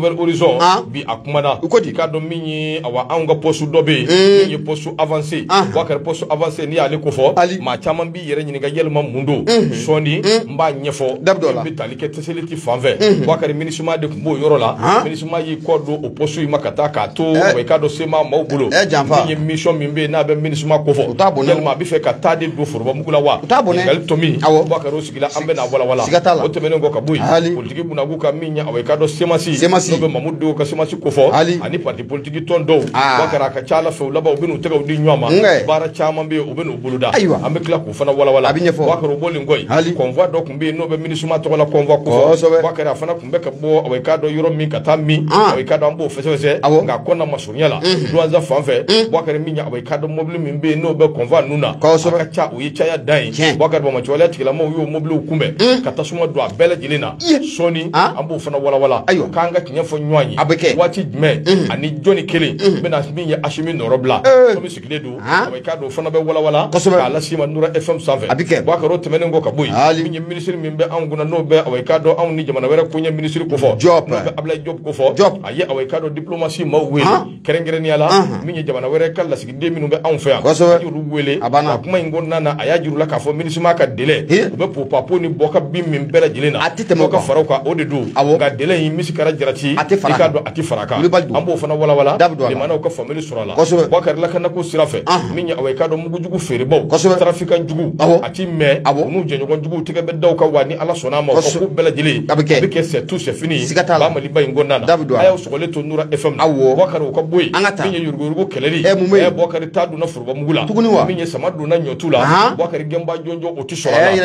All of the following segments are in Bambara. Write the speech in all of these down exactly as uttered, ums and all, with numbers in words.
Nouvelle Horizon bi akumana ka do minyi awa anga postu dobe minyi postu avancé wakar postu avancé ni ale ko fo ma chaman bi yere nyini ga yelma mundo soni mba nyefo bi talike teseliti fanve wakar minisuma de kumbo yoro la minisuma yi kodo o postu yi makata ka to we ka do sema mawbulo minyi mission mimbe na be minisuma ko fo yelma bi fe ka tade do forba mugula wa gal tomi wakar osigila ambe na wala wala o temene ngo ka buyi politiki bunagu ka minya awe ka do semasi no be mamudo ka semasi ko fo ani parti politique ton do wakara ka chala fe laba obinu tega udi nyoma bara chama be obinu buluda ambe kla ko fana wala wala wakaro boli ngoy convoi do kumbe no be minisuma to wala convoi ko wakara fana kumbe ka bo awe ka do yoro mi kata mi awe ka do ambo fese fese nga kona masunya la doanza fanfe wakara minya awe ka do mobile mi be no be convoi nuna ka cha o yicha ya dai wakara bo ma chola tikila mo yo mobile kumbe kata suma do abele jilina soni ambo fana wala wala kanga kinyafo nwanyi wati me ani Johnny Kelly bena minye ashimi norobla so mi sikile do awe ka do fana be wala wala ala sima nura F M save waka ro temene ngo kaboy minye ministry mimbe anguna no be awe ka do an ni jamana wera kunya ministry ko fo no be abla job ko fo aye awe ka do diplomacy ma wele kerengere ni ala minye jamana wera kala sigi de minu be an fa yuru wele kuma ngonna na aya jiru la ka fo ministry ma ka dele be po papo ni boka bim min bela jilena mo ka faraka o de do ga dele yi misikara jarati ka do ati faraka ambo fana wala wala de mana ko family surala wakar la kana ko sirafe minya awe ka do mugu jugu fere baw trafikan jugu ati me nu je nyogon jugu tiga be daw ka wani ala sona ma ko bela jili bike c'est tout c'est fini ba mali bay ngonna na ayo sokole to nura F M wakar ko boy minya yurgo yurgo keleli e wakar tadu na furba mugula minya samadu na nyotula wakar gemba jonjo oti surala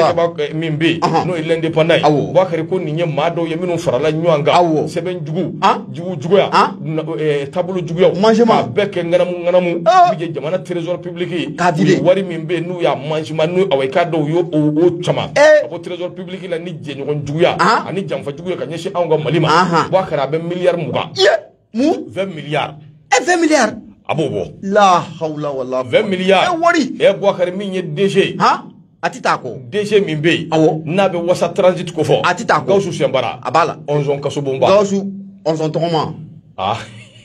mimbe no ilende panai wakar ko ninye mado yeminu farala nywanga seben jugu jugu jugu ya tabulu jugu ya manjema beke ngana mu ngana mu bije jamana trésor public kadile wari mimbe nu ya manjema nu aweka do yo o chama ko trésor public la ni je ngon jugu ya ani jamfa jugu ya kanyeshi anga malima wakara be milliard muga mu vingt milliards e vingt milliards abobo la hawla wala vingt milliards e wari e wakara minye D G ha atita ko D G mimbe awo na be wasa transit ko fo atita ko gausu sembara abala onzon kasubumba gausu onzon tokoma ah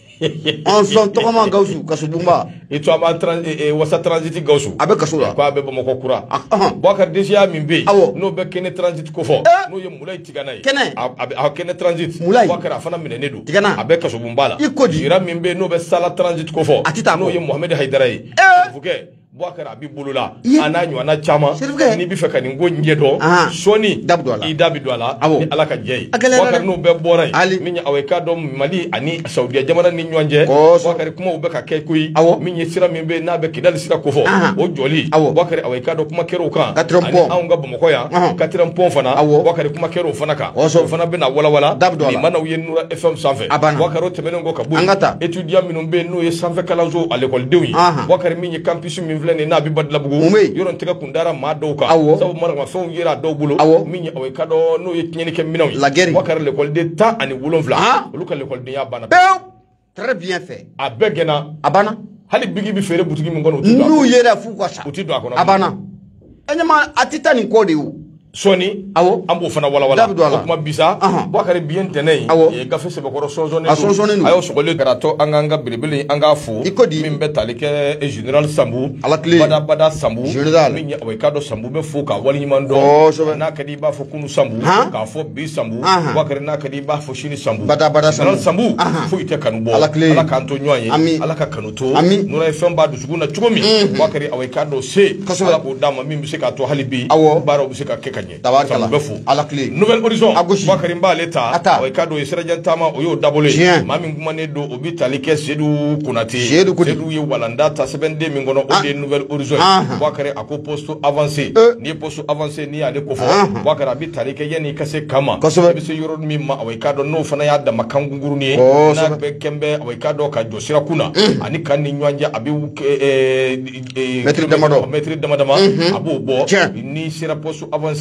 onzon tokoma gausu kasubumba et toi ma wasa transit gausu abe kasura ko abe bamako kura bokar D G mimbe no be kene transit ko fo no ye mulay tiganay kene abe kene transit bokar afana minene do abe kasubumba la ira mimbe no be sala transit ko fo atita no ye Mohamed Haydaray fuke Bouakara bi bulula ananyo ana chama ni bi feka ni ngo nyedo soni i dabidwala ni alaka jey Bouakara no be boray minya aweka do Mali ani Saudi jamana ni nyonje Bouakara kuma ubeka ke kuyi minya sira mimbe na be kidal sira kofo o joli Bouakara aweka do kuma kero kan ani aunga bomoko ya katiram pon fana Bouakara kuma kero fana ka fana be na wala wala ni mana uye nura F M sanfe Bouakara temene ngo kabu étudiant minumbe no ye sanfe kalanzo à l'école dewi Bouakara minya campus mi ni na bi badla bugu yoron tega kundara ma doka sabu mara ma fon yira do bulo minni awe kado no yetnyeni ke minaw wakar l'école d'état ani wulon vla luka l'école de ya bana très bien fait abegena abana hali bigi bi fere butigi mi ngono nu yera fu ko sa uti do akono abana enyama atita ni kode wu soni awo ambo fana wala wala kuma bisa Bouakara bien tenay e gafe se bakoro sonzone ayo sogole karato anganga bilibili anga fu min betalike e general Sambu bada bada Sambu min awe kado Sambu be fu ka wali mando na kadi ba fu kunu Sambu ka fo bi Sambu Bouakara na kadi ba fu shini Sambu bada bada Sambu fu ite kanubo ala kanto nyoye ala ka kanuto nura F M ba du suguna chugomi Bouakara awe kado se ala ko dama min se ka to halibi baro bi se ka tabarkala ala clé Nouvelle Horizon Bouakara mba leta o kado yesera jantama o yo dabole mami ngumane do obitali ke Sedu Konate Sedu ye walanda ta sebende mi ngono o de Nouvelle Horizon Bouakara ako poste avancé ni poste avancé ni ade ko fo Bouakara bitali ke yani kase kama bi se yoro mi ma o kado no fana ya da makangunguru ni na be kembe o kado ka josira kuna ani kan ni nywanje abi maître damadama maître damadama abo bo ni sira poste avancé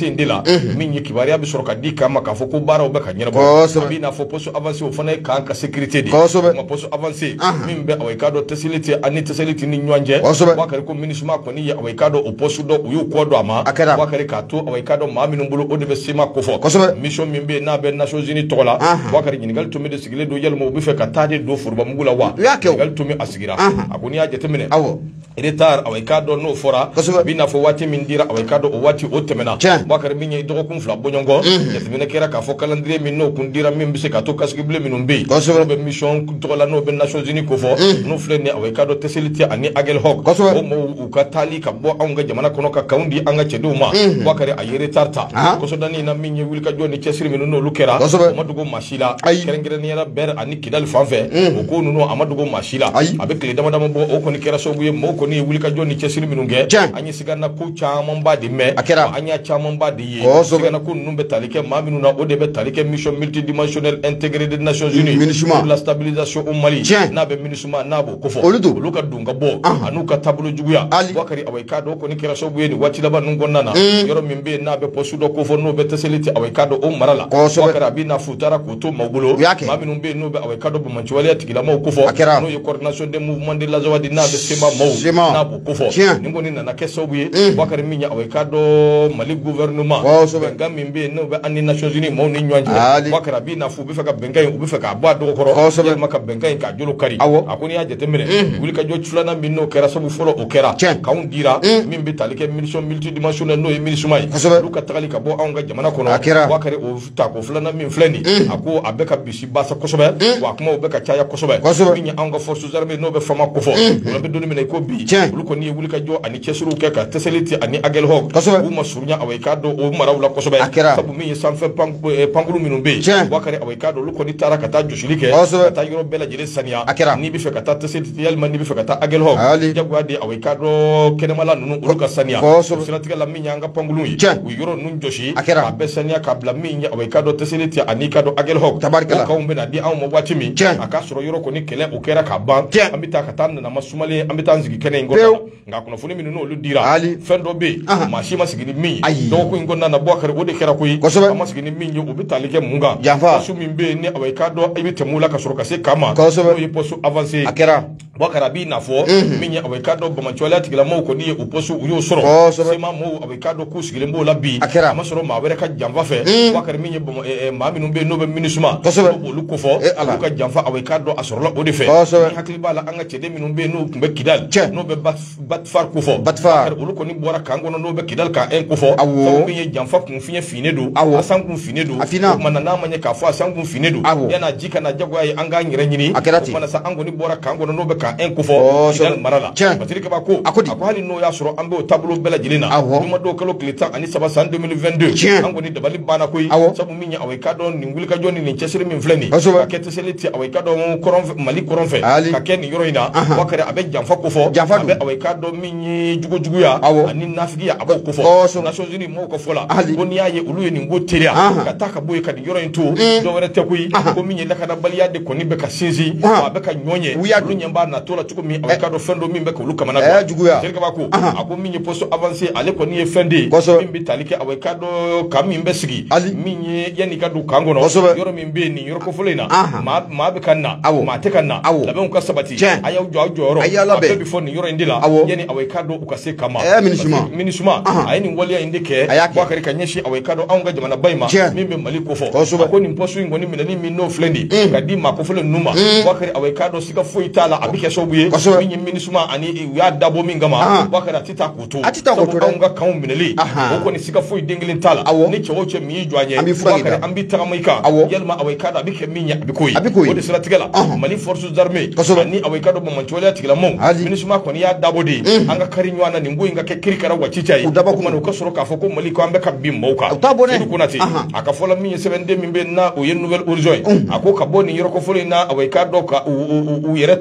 avancé de la min ye kibaria bi soro ka di kama ka fo ko bara o be ka nyere bo abi na fo poste avancé o fana kan ka sécurité de ma poste avancé min be away kado facilité ani facilité ni nyanje wa kare ko ministre ko ni away kado o poste do o yu ko do ama wa kare ka to away kado ma minu bulu o de be sima ko fo mission min be na be Nations Unies tola wa kare nyingal to mi de sigile do yel mo bi fe ka tade do furba mugula wa nyingal to mi asigira akoni ya jetemene awo retard away kado no fora bi na fo wati min dira away kado o wati o temena wa kare min do ko fla bonyongo jetemene kera ka fo calendrier min no kun dira min bi se ka to kasgible min be be mission tola no be Nations Unies ko fo no flene away kado facilité ani agel hok o mo u ka tali ka bo anga jamana kono ka kaundi anga cheduma wa kare ayere tarta ko so dani na min ye wil ka joni chesiri min no lukera madugo mashila kerengere ni ra ber ani kidal fanfe o ko no amadugo mashila avec les dama dama bo o ko ni kera so buye mo ko ni wil ka joni chesiri min nge anyi sigana ko chama ba de me anya chama ba de ye sigana ko numbe talike ma minu na o de be talike mission multidimensionnelle intégrée des Nations Unies pour la stabilisation au Mali na be minusuma na bo ko fo oluka dunga bo anuka tabulu juguya wakari away kado ko ni kera so buye ni wati laba nungo nana yoro mimbe na be posudo ko fo no be facilité away kado o marala wakari abi na futara ko to magulo ma minu be no be away kado bo manchwali atigila mo ko fo no yo coordination des mouvements de la zawadi na be sema mo na bo ko fo ningo ni na keso buye wakari minya away kado Mali gouvernement benga mimbe no be ani Nations Unies mo ni nyanje wakari abi na fu be feka benga yu be feka ba do ko ro maka benga ka jolo kari akoni ya jetemene wuli ka jo chulana minno kera sabu folo o kera kaun dira min be talike mission multidimensionnelle no emisuma lu ka tagali ka bo anga jamana kono wakare o ta ko fulana min fleni ako abeka bisi basa kosobe wa kuma obeka chaya kosobe min anga forces armées no be fama ko fo wala be doni min ko bi lu ko ni wuli ka jo ani chesuru ke ka facility ani agel hog bu masurunya away kado o marawla kosobe sabu min sanfe pangulu minu be wakare away kado lu ko ni tara kata joshilike kata yoro bela jele sania ni bi fe kata facility yalma ni bi fe kata agel hog jagwa de away kado kenemala nunu uruka sania sinatika la minya anga pangulu yi u yoro nun joshi abe sania kabla minya away kado facility ani kado agel hog ka umbe na di aw mo wati mi aka soro yoro ko ni kele o kera ka ban ambita kata na masumale ambita nzigi kene ngona nga kuna funi minu no lu dira fendo be mashi masigini mi do ko ngona na bwakare o de kera ko yi masigini mi nyu obitalike munga su mimbe ni away kado ibite mula ka soro ka se kama no yiposu avancer akera bwakara bi na fo minya away kado bo manchwala atigila mo ko ni oposu uyo soro sema mo away kado ku sigile mbo labi amasoro ma were ka jamfa fe bwakara minya bo ma minu be no be minusuma bo lu ko fo ka jamfa away kado asoro la odi fe hakli bala anga chede minu be no be kidal no be bat bat far ko fo bat far ulu ko ni bora kango no be kidal ka en ko fo so minya jamfa ku finya finedo asan ku finedo mana na manya ka fo asan ku finedo yana jika na jagwa yi anga nyire nyini mana sa ango ni bora kango no be ka en ko fo kidal marala batiri ka ba ko ako hali no ya soro ambe o tableau bela jilina duma do kalo klita ani saba san deux mille vingt-deux ango ni dabali bana ko sabu minya away kado ni ngul ka joni ni chesiri min fleni ka kete seliti away kado koron Mali koron fe ka ken yoro ina wakare abe jamfa ko fo abe away kado minyi jugo jugo ya ani nafigi ya abo ko fo Nations Unies mo ko fola boni ya ye ulu ni ngo teria ka taka boy ka yoro into do were te kuyi ko minyi la kana bali ya de ko ni be ka sinzi abe ka nyonye lu nyamba na tola chuko mi away kado fendo mi be ko lu kamana eh jugo ya ka ba ko ako minyi posto avancer ale ko ni fendi mi talike away kado kam mi be sigi minyi yani kado kango no yoro mi be ni yoro ko folena ma ma be kanna ma te kanna labe ko sabati ayaw jo joro abe before ni yoro indila yani away kado ukase kama eh minishuma minishuma ayini wali indike wakari kanyeshi away kado aunga jamana baima mimbe Mali ko fo ko ni posto ngoni minani mi no flendi kadi ma ko fole numa wakari away kado sika fo itala abike sobuye minyi minishuma ani ya dabo mingama wakari atita kutu atita kutu aunga kaum minali ko ni sika fo dingilin tala ni chewoche mi jwanye wakari ambi tagamaika yelma away kado abike minya abikoyi ko de sala tigala Mali forces armées ni away kado bo manchwala tigala mo minishuma ko ni ya dabo de anga karinywana ni ngoyi ngake kirikara wachichai kuma no kasoro ka foko Mali ko ambe ka bimmoka ni kunati akafola mi sebende mimbe na o yen nouvelle horizon ako ka boni yoro ko foli na away kado ka u yereta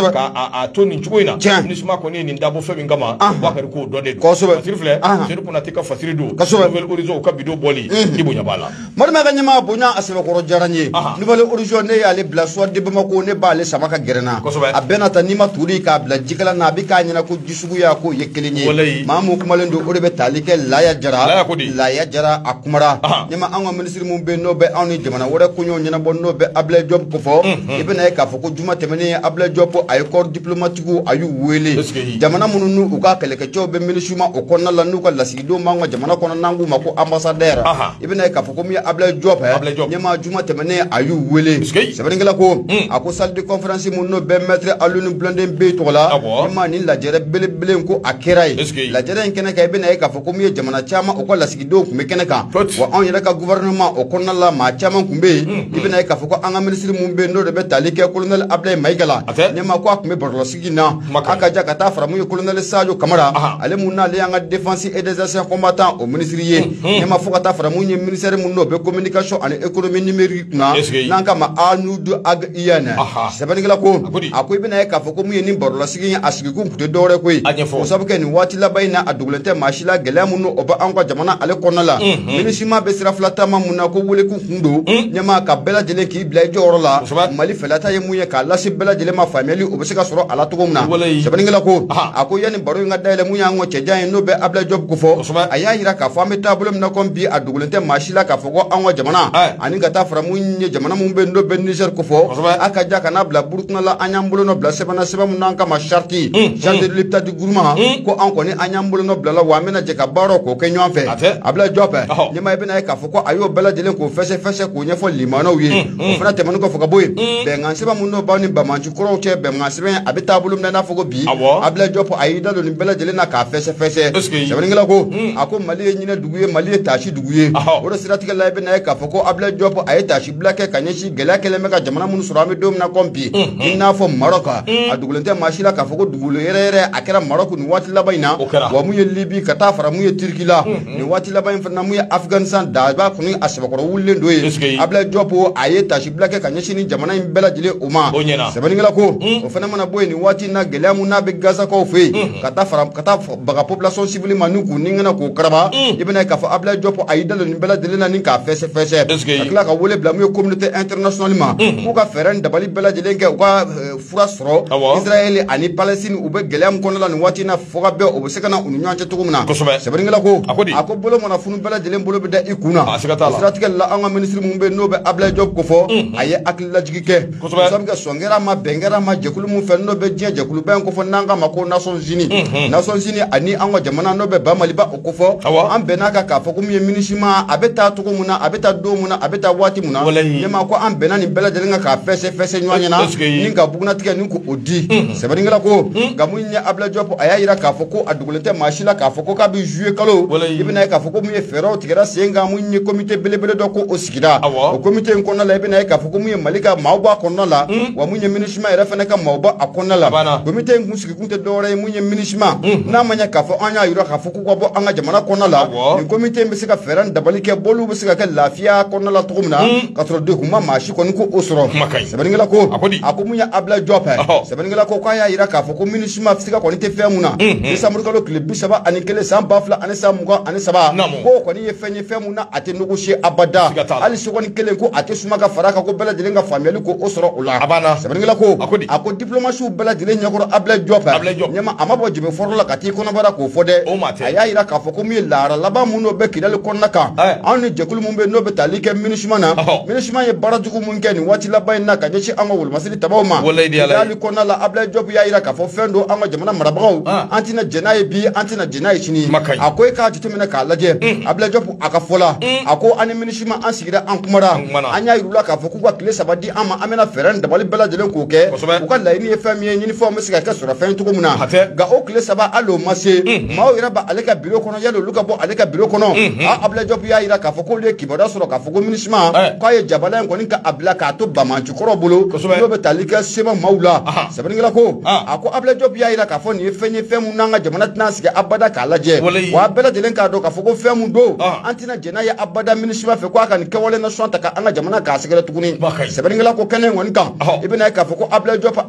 ka a to nin cogo in na minisma kɔni nin dabɔ fɛn min kama Boubacar k'o dɔ de don fasiri filɛ Seydou Konate ka fasiri don Nouvelle Horizon ka bidon bɔli i bonya b'a la Modou ka ɲɛmaa bonya a sɛbɛkɔrɔ diyara n ye Nouvelle Horizon ne y'ale bila soit de Bamako ne b'ale sama ka gɛrɛ na a bɛɛ na ta n'i ma tuuri k'a bila jikala na a bɛ k'a ɲɛna ko jisuguya k'o ye kelen ye maa mun kumalen don o de bɛ taali kɛ Laya Jara Laya Jara a kumara ɲɛma an ka minisiri mun bɛ n'o bɛ anw ni jamana wɛrɛ koɲɛw ɲɛnabɔ n'o bɛ Ablaye Diop ko fɔ i bɛna ye k'a fɔ ko juma tɛmɛnen Ablaye Diop a ye corps diplomatique a y'u wele jamana minnu n'u u ka kɛlɛkɛcɛw bɛ minisiri ma o kɔnɔna la n'u ka lasigidenw b'an ka jamana kɔnɔ n'an k'u ma ko ambassadeur i bɛna ye k'a fɔ ko min ye Ablaye Diop ɲɛma juma tɛmɛnen a y'u wele sɛbɛnnikɛla ko a ko salle de conférence mun n'o bɛ maître Alioune Blondin Beye tɔgɔ la ɲɛma nin lajɛrɛ belebele ko a kɛra ye lajɛrɛ in kɛnɛ kan i bɛna ye k'a fɔ ko min ye jamana caman o ka lasigidenw tun bɛ kɛnɛ kan wa anw yɛrɛ ka gouvernement o kɔnɔna la maa caman tun bɛ yen i bɛna ye k'a fɔ ko an ka minisiri mun bɛ yen n'o de bɛ tali kɛ colonel Ablaye Mayiga la ɲɛma ko a tun bɛ barolɔsigi na a ka ja ka taa fara mun ye colonel Sadio Kamara ale mun n'ale y'an ka défense et des anciens combattants o minisiri ye ɲɛma fo ka taa fara mun ye ministère mun n'o bɛ communication ani économie numérique kunna n'an k'a ma Anudu Ag Iyane sɛbɛnnikɛla ko a ko i bɛna ye k'a fɔ ko mun ye nin barolɔsigi a sigikun tun tɛ dɔwɛrɛ koyi o sabu kɛ nin waati laban in na a dogolen tɛ maa si la gɛlɛya mun n'o bɛ an ka jamana ale kɔnɔna la minisima bɛ sira fila taama mun na ko welekun kun don ɲɛma ka bɛɛ lajɛlen k'i bila i jɔyɔrɔ la Mali fɛlata ye mun ye k'a lase bɛɛ lajɛlen ma faamuyali o bɛ se ka sɔrɔ a la cogo min na sɛbɛnnikɛla ko a ko yanni baro in ka dayɛlɛ mun y'an ka cɛjan ye n'o bɛ Ablaye Diop ko fɔ a y'a yira k'a fɔ an bɛ taabolo min na comme bi a dogolen tɛ maa si la k'a fɔ ko an ka jamana ani ka taa fara mun ye jamana mun bɛ n'o bɛ Niger ko fɔ a ka ja ka n'a bila Burukina la an y'an bolo nɔ bila sɛbɛnna sɛbɛn mun n'an kama charte charte de l'État du gouvernement ko an kɔni an y'an bolo nɔ bila la wa an bɛna jɛ ka baaraw k'o kɛ ɲɔgɔn fɛ Ablaye Diop ɲɛma i bɛna ye k'a fɔ ko a y'o bɛɛ lajɛlen k'o fɛsɛ fɛsɛ k'o ɲɛfɔ limanaw ye o fana tɛmɛnen kɔfɛ ka bɔ yen bɛnkan sɛbɛn mun n'o b'aw ni Bamanci kɔrɔw cɛ bɛnkan sɛbɛn a bɛ taabolo min na i n'a fɔ ko bi Ablaye Diop a y'i da don nin bɛɛ lajɛlen na k'a fɛsɛ fɛsɛ sɛbɛnnikɛla ko a ko Mali ye ɲinɛ dugu ye Mali ye taasi dugu ye o de siratigɛ la i bɛna ye k'a fɔ ko Ablaye Diop a ye taasi bila kɛ ka ɲɛsin gɛlɛya kɛlen bɛ ka jamana minnu sɔrɔ an bɛ don min na comme bi i n'a fɔ Maroc a dogolen tɛ maa si la k'a fɔ ko dugukolo yɛrɛ yɛrɛ a kɛra Maroc nin waati laban in na wa mun ye Libye ka taa fara mun ye Turki la nin waati laban in fana mun ye Afghanistan daba kɔni a sɛbɛkɔrɔ wulilen don ye Ablaye Diop a ye taasi bila kɛ ka ɲɛsin ni jamana in bɛɛ lajɛlen o ma sɛbɛnnikɛla ko o fana mana bɔ yen nin waati in na gɛlɛya mun n'a bɛ Gazakaw fɛ yen ka taa fara ka taa baga population civile ma n'u k'u ninkɛnɛ k'o karaba i bɛna ye k'a fɔ Ablaye Diop a y'i da don nin bɛɛ lajɛlen na ni k'a fɛsɛ fɛsɛ ka tila ka wele bila mun ye communauté internationale ma k'u ka fɛɛrɛ ni dabali bɛɛ lajɛlen kɛ u ka fura sɔrɔ Israël ani Palestine u bɛ gɛlɛya min kɔnɔna la nin waati in na fo ka bɛɛ o bɛ se ka na u ni ɲɔgɔn cɛ cogo min na sɛbɛnnikɛla ko a ko bolo mana funu bɛɛ lajɛlen bolo bɛ da i kun na o siratigɛ la an ka minisiri mun bɛ yen n'o bɛ Ablaye Diop ko fɔ a ye hakililajigi kɛ sabu kɛ sɔn kɛra ma bɛn kɛra ma jɛkulu mun fɛ n'o bɛ diɲɛ jɛkuluba in ko fɔ n'an k'a ma ko Nations Unies Nations Unies ani an ka jamana n'o bɛ ba Maliba o ko fɔ an bɛnna kan k'a fɔ ko min ye minisima a bɛ taa cogo mun na a bɛ taa don mun na a bɛ taa waati mun na ɲɛma ko an bɛnna nin bɛɛ lajɛlen kan k'a fɛsɛ fɛsɛ ɲɔgɔn ɲɛna ni ka bugunatigɛ ni ko o di sɛbɛnnikɛla ko nka mun ye Ablaye Diop a y'a yira k'a fɔ ko a dogolen tɛ maa si la k'a fɔ ko k'a bɛ juillet kalo i bɛna ye k'a fɔ ko mun ye fɛɛrɛw tigɛra sen kan mun ye comité belebele dɔ ko o sigira o comité in kɔnɔna la i bɛna ye k'a fɔ ko mun ye Mali ka maaw b'a kɔnɔna la wa mun ye minisima yɛrɛ fana ka maaw b'a kɔnɔna la comité in kun sigi kun tɛ dɔwɛrɛ ye mun ye minisima n'a ma ɲɛ k'a fɔ an y'a yira k'a fɔ k'u ka bɔ an ka jamana kɔnɔna la nin comité in bɛ se ka fɛɛrɛ ni dabali kɛ bɔliw bɛ se ka kɛ lafiya kɔnɔna la cogo min na ka sɔrɔ degun ma maa si kɔni ko o sɔrɔ sɛbɛnnikɛla ko a ko mun ye Ablaye Diop sɛbɛnnikɛla ko k'a y'a yira k'a fɔ ko minisima sika kɔni tɛ fɛn mun na décembre kalo tile bi saba ani kelen san ba fila ani san mugan ani saba ko kɔni ye fɛn ye fɛn mun na a tɛ négocier abada hali seconde kelen ko a tɛ suma ka fara kan ko bɛɛ lajɛlen ka faamuyali ko o sɔrɔ o la sɛbɛnnikɛla ko a ko diplomasiw bɛɛ lajɛlen ɲɛkɔrɔ Ablaye Diop ɲɛma a ma bɔ jɛbɛ fɔlɔ la ka t'i kɔnɔbara k'o fɔ dɛ a y'a yira k'a fɔ ko min ye lahara laban mun n'o bɛ Kidali kɔnɔna kan anw ni jɛkulu mun bɛ n'o bɛ tali kɛ minisima na minisima ye baara jugu mun kɛ nin waati laban in na ka ɲɛsin an ka wolomasiri tabaw ma Kidali kɔnɔna la Ablaye Diop y'a yira k'a fɔ fɛn don an ka jamana marabagaw an tɛna jɛn n'a ye bi an tɛna jɛn n'a ye sini a ko e k'a jateminɛ k'a lajɛ Ablaye Diop a ka fɔ la a ko an ni minisima an sigira an kumara an y'a yir'u la k'a fɔ k'u ka tile saba di an ma an bɛna fɛɛrɛ ni dabali bɛɛ lajɛlen k'o kɛ u ka laɲini ye fɛn min ye ɲinifɛnw bɛ se ka kɛ sɔrɔ fɛn cogo min na nka o tile saba hali o ma se maaw yɛrɛ b'a ale ka bureau kɔnɔ yali olu ka bɔ ale ka bureau kɔnɔ a Ablaye Diop y'a yira k'a fɔ k'olu ye kibaruya sɔrɔ k'a fɔ ko minisima k'a ye jabala in kɔni ka a bila k'a to Bamanci kɔrɔ bolo n'o bɛ tali kɛ sema maaw la sɛbɛnnikɛla ko a ko Ablaye Diop y'a yira k'a fɔ nin ye fɛn ye fɛn mun n'an ka jamana tɛna sigi abada k'a lajɛ wa a bɛɛ lajɛlen k'a dɔn k'a fɔ ko fɛn mun don an tɛna jɛn n'a ye abada minisima fɛ ko a ka nin kɛwale nasɔn ta ka an ka jamana k'a sɛgɛrɛ tuguni sɛbɛnnikɛla ko kɛnɛ in kɔni kan i bɛna ye k'a fɔ ko Ablaye Diop a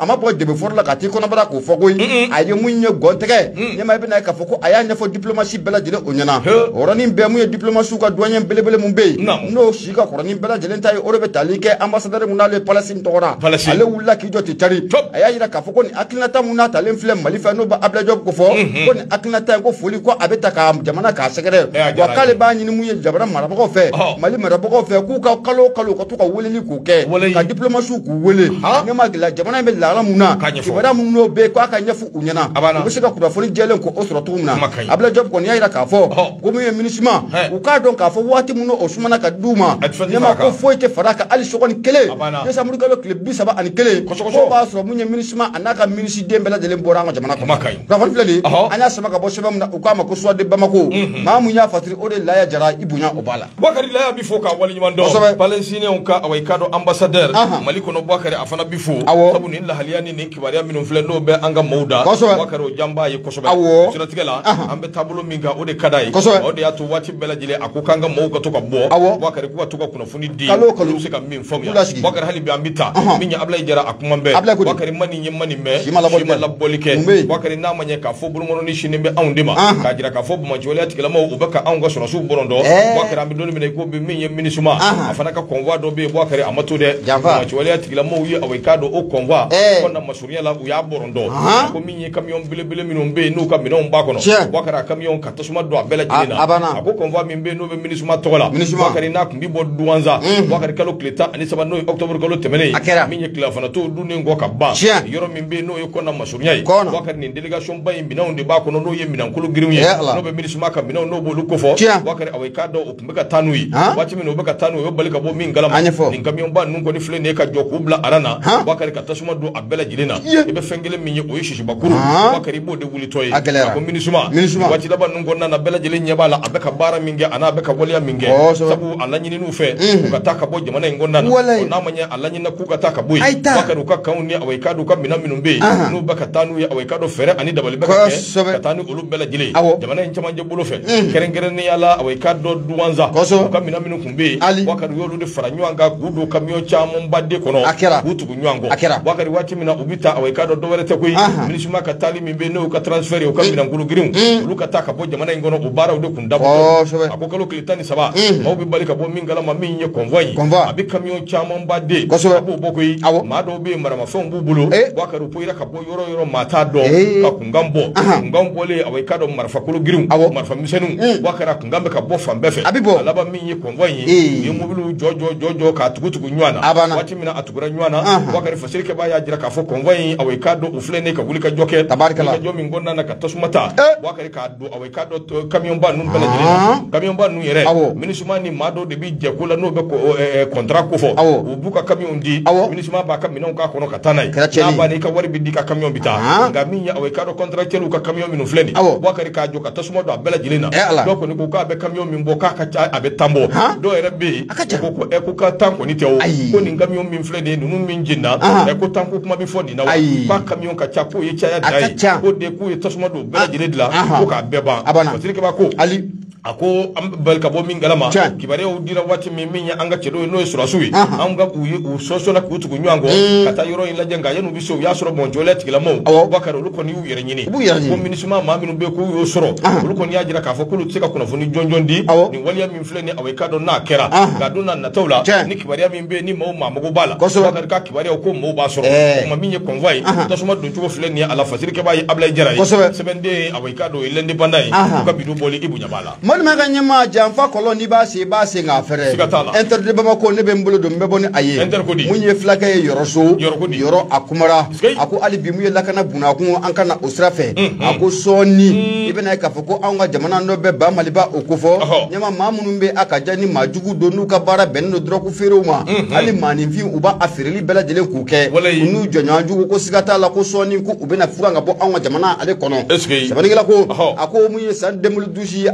ma bɔ debe fɔlɔ la ka t'i kɔnɔbara k'o fɔ koyi a ye mun ye gɔntɛgɛ ɲɛma i bɛna k'a fɔ ko a y'a ɲɛfɔ diplomasi bɛɛ lajɛlen o ɲɛna o yɔrɔnin bɛɛ mun ye diplomasiw ka douanier belebele mun bɛ yen n'o si ka kɔrɔ ni bɛɛ lajɛlen ta ye o de bɛ tali kɛ ambassadeur mun n'ale Palestine tɔgɔra ale wulila k'i jɔ ten cari a y'a yira k'a fɔ ko nin hakilinata mun n'a talen filɛ Mali fɛ n'o bɛ Abdoulaye Diop ko fɔ ko nin hakilinata in ko foli ko a bɛ ta ka jamana k'a sɛgɛrɛ wa k'ale b'a ɲini mun ye jamana marabagaw fɛ Mali marabagaw fɛ k'u ka kalo kalo ka to ka weleli k'u kɛ ka diplomasiw k'u wele ne ma gila jamana in bɛ lahala mun na kibaruya mun n'o bɛ k'a ka ɲɛfɔ u ɲɛna u bɛ se ka kunnafoni jɛlen ko o sɔrɔ cogo min na Abdoulaye Diop kɔni y'a yira k'a fɔ ko mun ye MINUSMA u k'a dɔn k'a fɔ waati mun o sumana ka d'u ma ne ma ko foyi tɛ fara kan hali sɔgɔni kelen décembre kalo tile bi saba ani kelen ko b'a sɔrɔ mun ye MINUSMA a n'a ka ministre den bɛɛ lajɛlen bɔra an ka jamana kɔnɔ kunnafoni filɛ nin an y'a sama ka bɔ sɛbɛn min na u k'a ma ko soit de Bamako maa mun y'a fatiri o de Laya Jara i bonya o b'a la Boubacar Laya bi fo ka waleɲuman dɔn palestiniens ka awai ka dɔn ambassadeur Mali kɔnɔ Boubacar a fana bi fo sabu nin lahaliya ni nin kibaruya minnu filɛ n'o bɛ an ka maaw da Boubacar o janba ye kosɛbɛ siratigɛ la an bɛ taabolo min kan o de ka d'a ye o de y'a to waati bɛɛ lajɛlen a ko k'an ka maaw ka to ka bɔ Boubacar k'u ka to ka kunnafoni di olu se ka min faamuya Boubacar hali bi an bi taa min ye Abdoulaye Jara a kuma bɛɛ Boubacar ma nin ye ma nin mɛn si ma labɔli kɛ Boubacar n'a ma ɲɛ k'a fɔ bolokɔnɔni sini bɛ anw de ma k'a jira k'a fɔ Bamajɔliya tigilamaw u bɛ ka anw ka sɔrɔsiw bɔrɔn dɔn Boubacar an bɛ don min na ko bi min ye MINUSMA a fana ka convoi dɔ bɛ yen Boubacar a ma to dɛ Bamajɔliya tigilamaw ye awai ka dɔn o convoi kɔnna masurunya la u y'a bɔrɔn dɔn ko min ye camion belebele minnu bɛ yen n'u ka minɛnw b'a kɔnɔ Boubacar a camion ka tasuma don a bɛɛ lajɛlen na a ko convoi min bɛ yen n'o bɛ MINUSMA tɔgɔ la Boubacar n'a tun bɛ bɔ Douanza Boubacar kalo tile tan ani saba n'o ye octobre kalo tɛmɛnen min ye tilafana to dunnen kɔ ka ban yɔrɔ min bɛ yen n'o ye kɔnna masurunya ye Boubacar nin délégation ba in minɛnw de b'a kɔnɔ n'o ye minɛnkolo girinw ye n'o bɛ MINUSMA ka minɛnw n'o b'olu kofɔ Boubacar awai ka dɔn o tun bɛ ka taa n'u ye waati min u bɛ ka taa n'u ye o bali ka bɔ min galama nin camion ba ninnu kɔni filɛ nin ye ka jɔ k'u bila aran na Boubacar ka tasuma don a bɛɛ lajɛlen na i bɛ fɛn kelen min ye o ye sisibakuru Boubacar i b'o de wulitɔ ye a ko MINUSMA waati laban ninnu kɔnɔna na bɛɛ lajɛlen ɲɛ b'a la a bɛ ka baara min kɛ a n'a bɛ ka waleya min kɛ sabu a laɲininiw fɛ u ka taa ka bɔ jamana in kɔnɔna na n'a ma ɲɛ a laɲinina k'u ka taa ka bɔ yen Boubacar u ka kanw ni awai ka dɔn u ka minɛn minnu bɛ yen n'u bɛ ka taa n'u ye awai ka dɔn fɛɛrɛ ani dabali bɛ ka kɛ ka taa ni olu bɛɛ lajɛlen jamana in cɛmancɛ bolo fɛ kɛrɛnkɛrɛnnenya la awai ka dɔn Douanza u ka minɛn minnu tun bɛ yen Boubacar u y'olu de fara ɲɔgɔn kan k'u don camion camanba de kɔnɔ k'u tugu ɲɔgɔn kɔ Boubacar waati min na u bɛ taa awai ka dɔn dɔwɛrɛ tɛ koyi MINUSMA ka taali min bɛ yen n'o ka transfert ye u ka minɛnkolo girinw olu ka taa ka bɔ jamana in kɔnɔ o baaraw de tun dabɔ a ko kalo tile tan ni saba maaw bɛ bali ka bɔ min galama min ye convoi ye a bɛ camion camanba de a b'o bɔ koyi maa dɔw bɛ yen maramafɛnw b'u bolo Boubacar u poyira ka bɔ yɔrɔ yɔrɔ maa t'a dɔn ka kunkan bɔ kunkan bɔlen awai ka dɔn marifakolo girinw marifa misɛnninw Boubacar a kunkan bɛ ka bɔ fan bɛɛ fɛ a laban min ye convoi ye u ye mobiliw jɔ jɔ jɔ jɔ k'a tugu tugu ɲɔgɔn na waati min na a tugura ɲɔgɔn na Boubacar fasirikɛbaa y'a jira k'a fɔ convoi in awai ka dɔn u filɛ nin ka wuli ka jɔ kɛ wulikajɔ min kɔnɔna na ka tasuma ta Boubacar k'a don awai ka dɔn camion ba ninnu bɛɛ lajɛlen na camion ba ninnu yɛrɛ MINUSMA ni maa dɔw de bɛ jɛ ko la n'o bɛ contrat ko fɔ u b'u ka camion di MINUSMA b'a ka minɛnw k'a kɔnɔ ka taa n'a ye n'a banna i ka wari bɛ di ka camion bɛ taa nka min ye awai ka dɔn contractuel ka camion minnu filɛ nin Boubacar k'a jɔ ka tasuma don a bɛɛ lajɛlen na dɔw kɔni ko k'a bɛ camion min bɔ k'a ka ca a bɛ tan bɔ dɔw yɛrɛ bɛ yen ko ko ɛ ko ka tan kɔni tɛ o ko nin camion min filɛ nin ye ninnu min jenna ɛ ko tan ko kuma bɛ fɔ nin na wa k'a camion ka ca k'o ye caya da ye ko de k'u ye tasuma don bɛɛ lajɛlen dilan ko k'a bɛɛ ban fasirikɛbaa ko a ko an bali ka bɔ min galama kibaruyaw dira waati min min ye an ka cɛdɔw ye n'o ye surasiw ye an ka u ye u sɔsɔla k'u tugu ɲɔgɔn kɔ ka taa yɔrɔ in lajɛ nka yan'u bɛ se u y'a sɔrɔ Bamajɔliya tigilamaw Boubacar olu kɔni y'u yɛrɛ ɲini ko MINUSMA maa minnu bɛ yen k'u y'o sɔrɔ olu kɔni y'a jira k'a fɔ k'olu tɛ se ka kunnafoni jɔnjɔn di nin waleya min filɛ nin awai ka dɔn n'a kɛra nka don n'a nataw la ni kibaruya min bɛ yen ni maaw maa mago b'a la Boubacar ka kibaruyaw ko maaw b'a sɔrɔ o kuma min ye convoi ye tasuma don cogo filɛ nin ye a la fasirikɛbaa ye Abdoulaye Jara ye sɛbɛnden awai ka dɔn o ye l'indépendant ye u ka bidon bɔli Ibu ɲɛ b'a la Malima ka ɲɛmaa janfa kɔlɔn n'i b'a se i b'a se k'a fɛrɛ Inter de Bamako ne bɛ n bolo don n bɛ bɔ ni a ye mun ye fulakɛ ye Yɔrɔso Yɔrɔ a kumara a ko hali bi mun ye lakana bunakun an ka na o sira fɛ a ko sɔɔni i bɛna ye k'a fɔ ko anw ka jamana dɔ bɛ ba Maliba o ko fɔ ɲɛma maa minnu bɛ a ka ja ni maa jugu don n'u ka baara bɛnnen don dɔrɔgu feerew ma hali maaninfin u b'a a feereli bɛɛ lajɛlen k'u kɛ u n'u jɔɲɔgɔn jugu ko siga t'a la ko sɔɔni ko u bɛna fugan ka bɔ anw ka jamana ale kɔnɔ sɛbɛnnikɛla ko a ko mun ye san deux mille douze a dogolen tɛ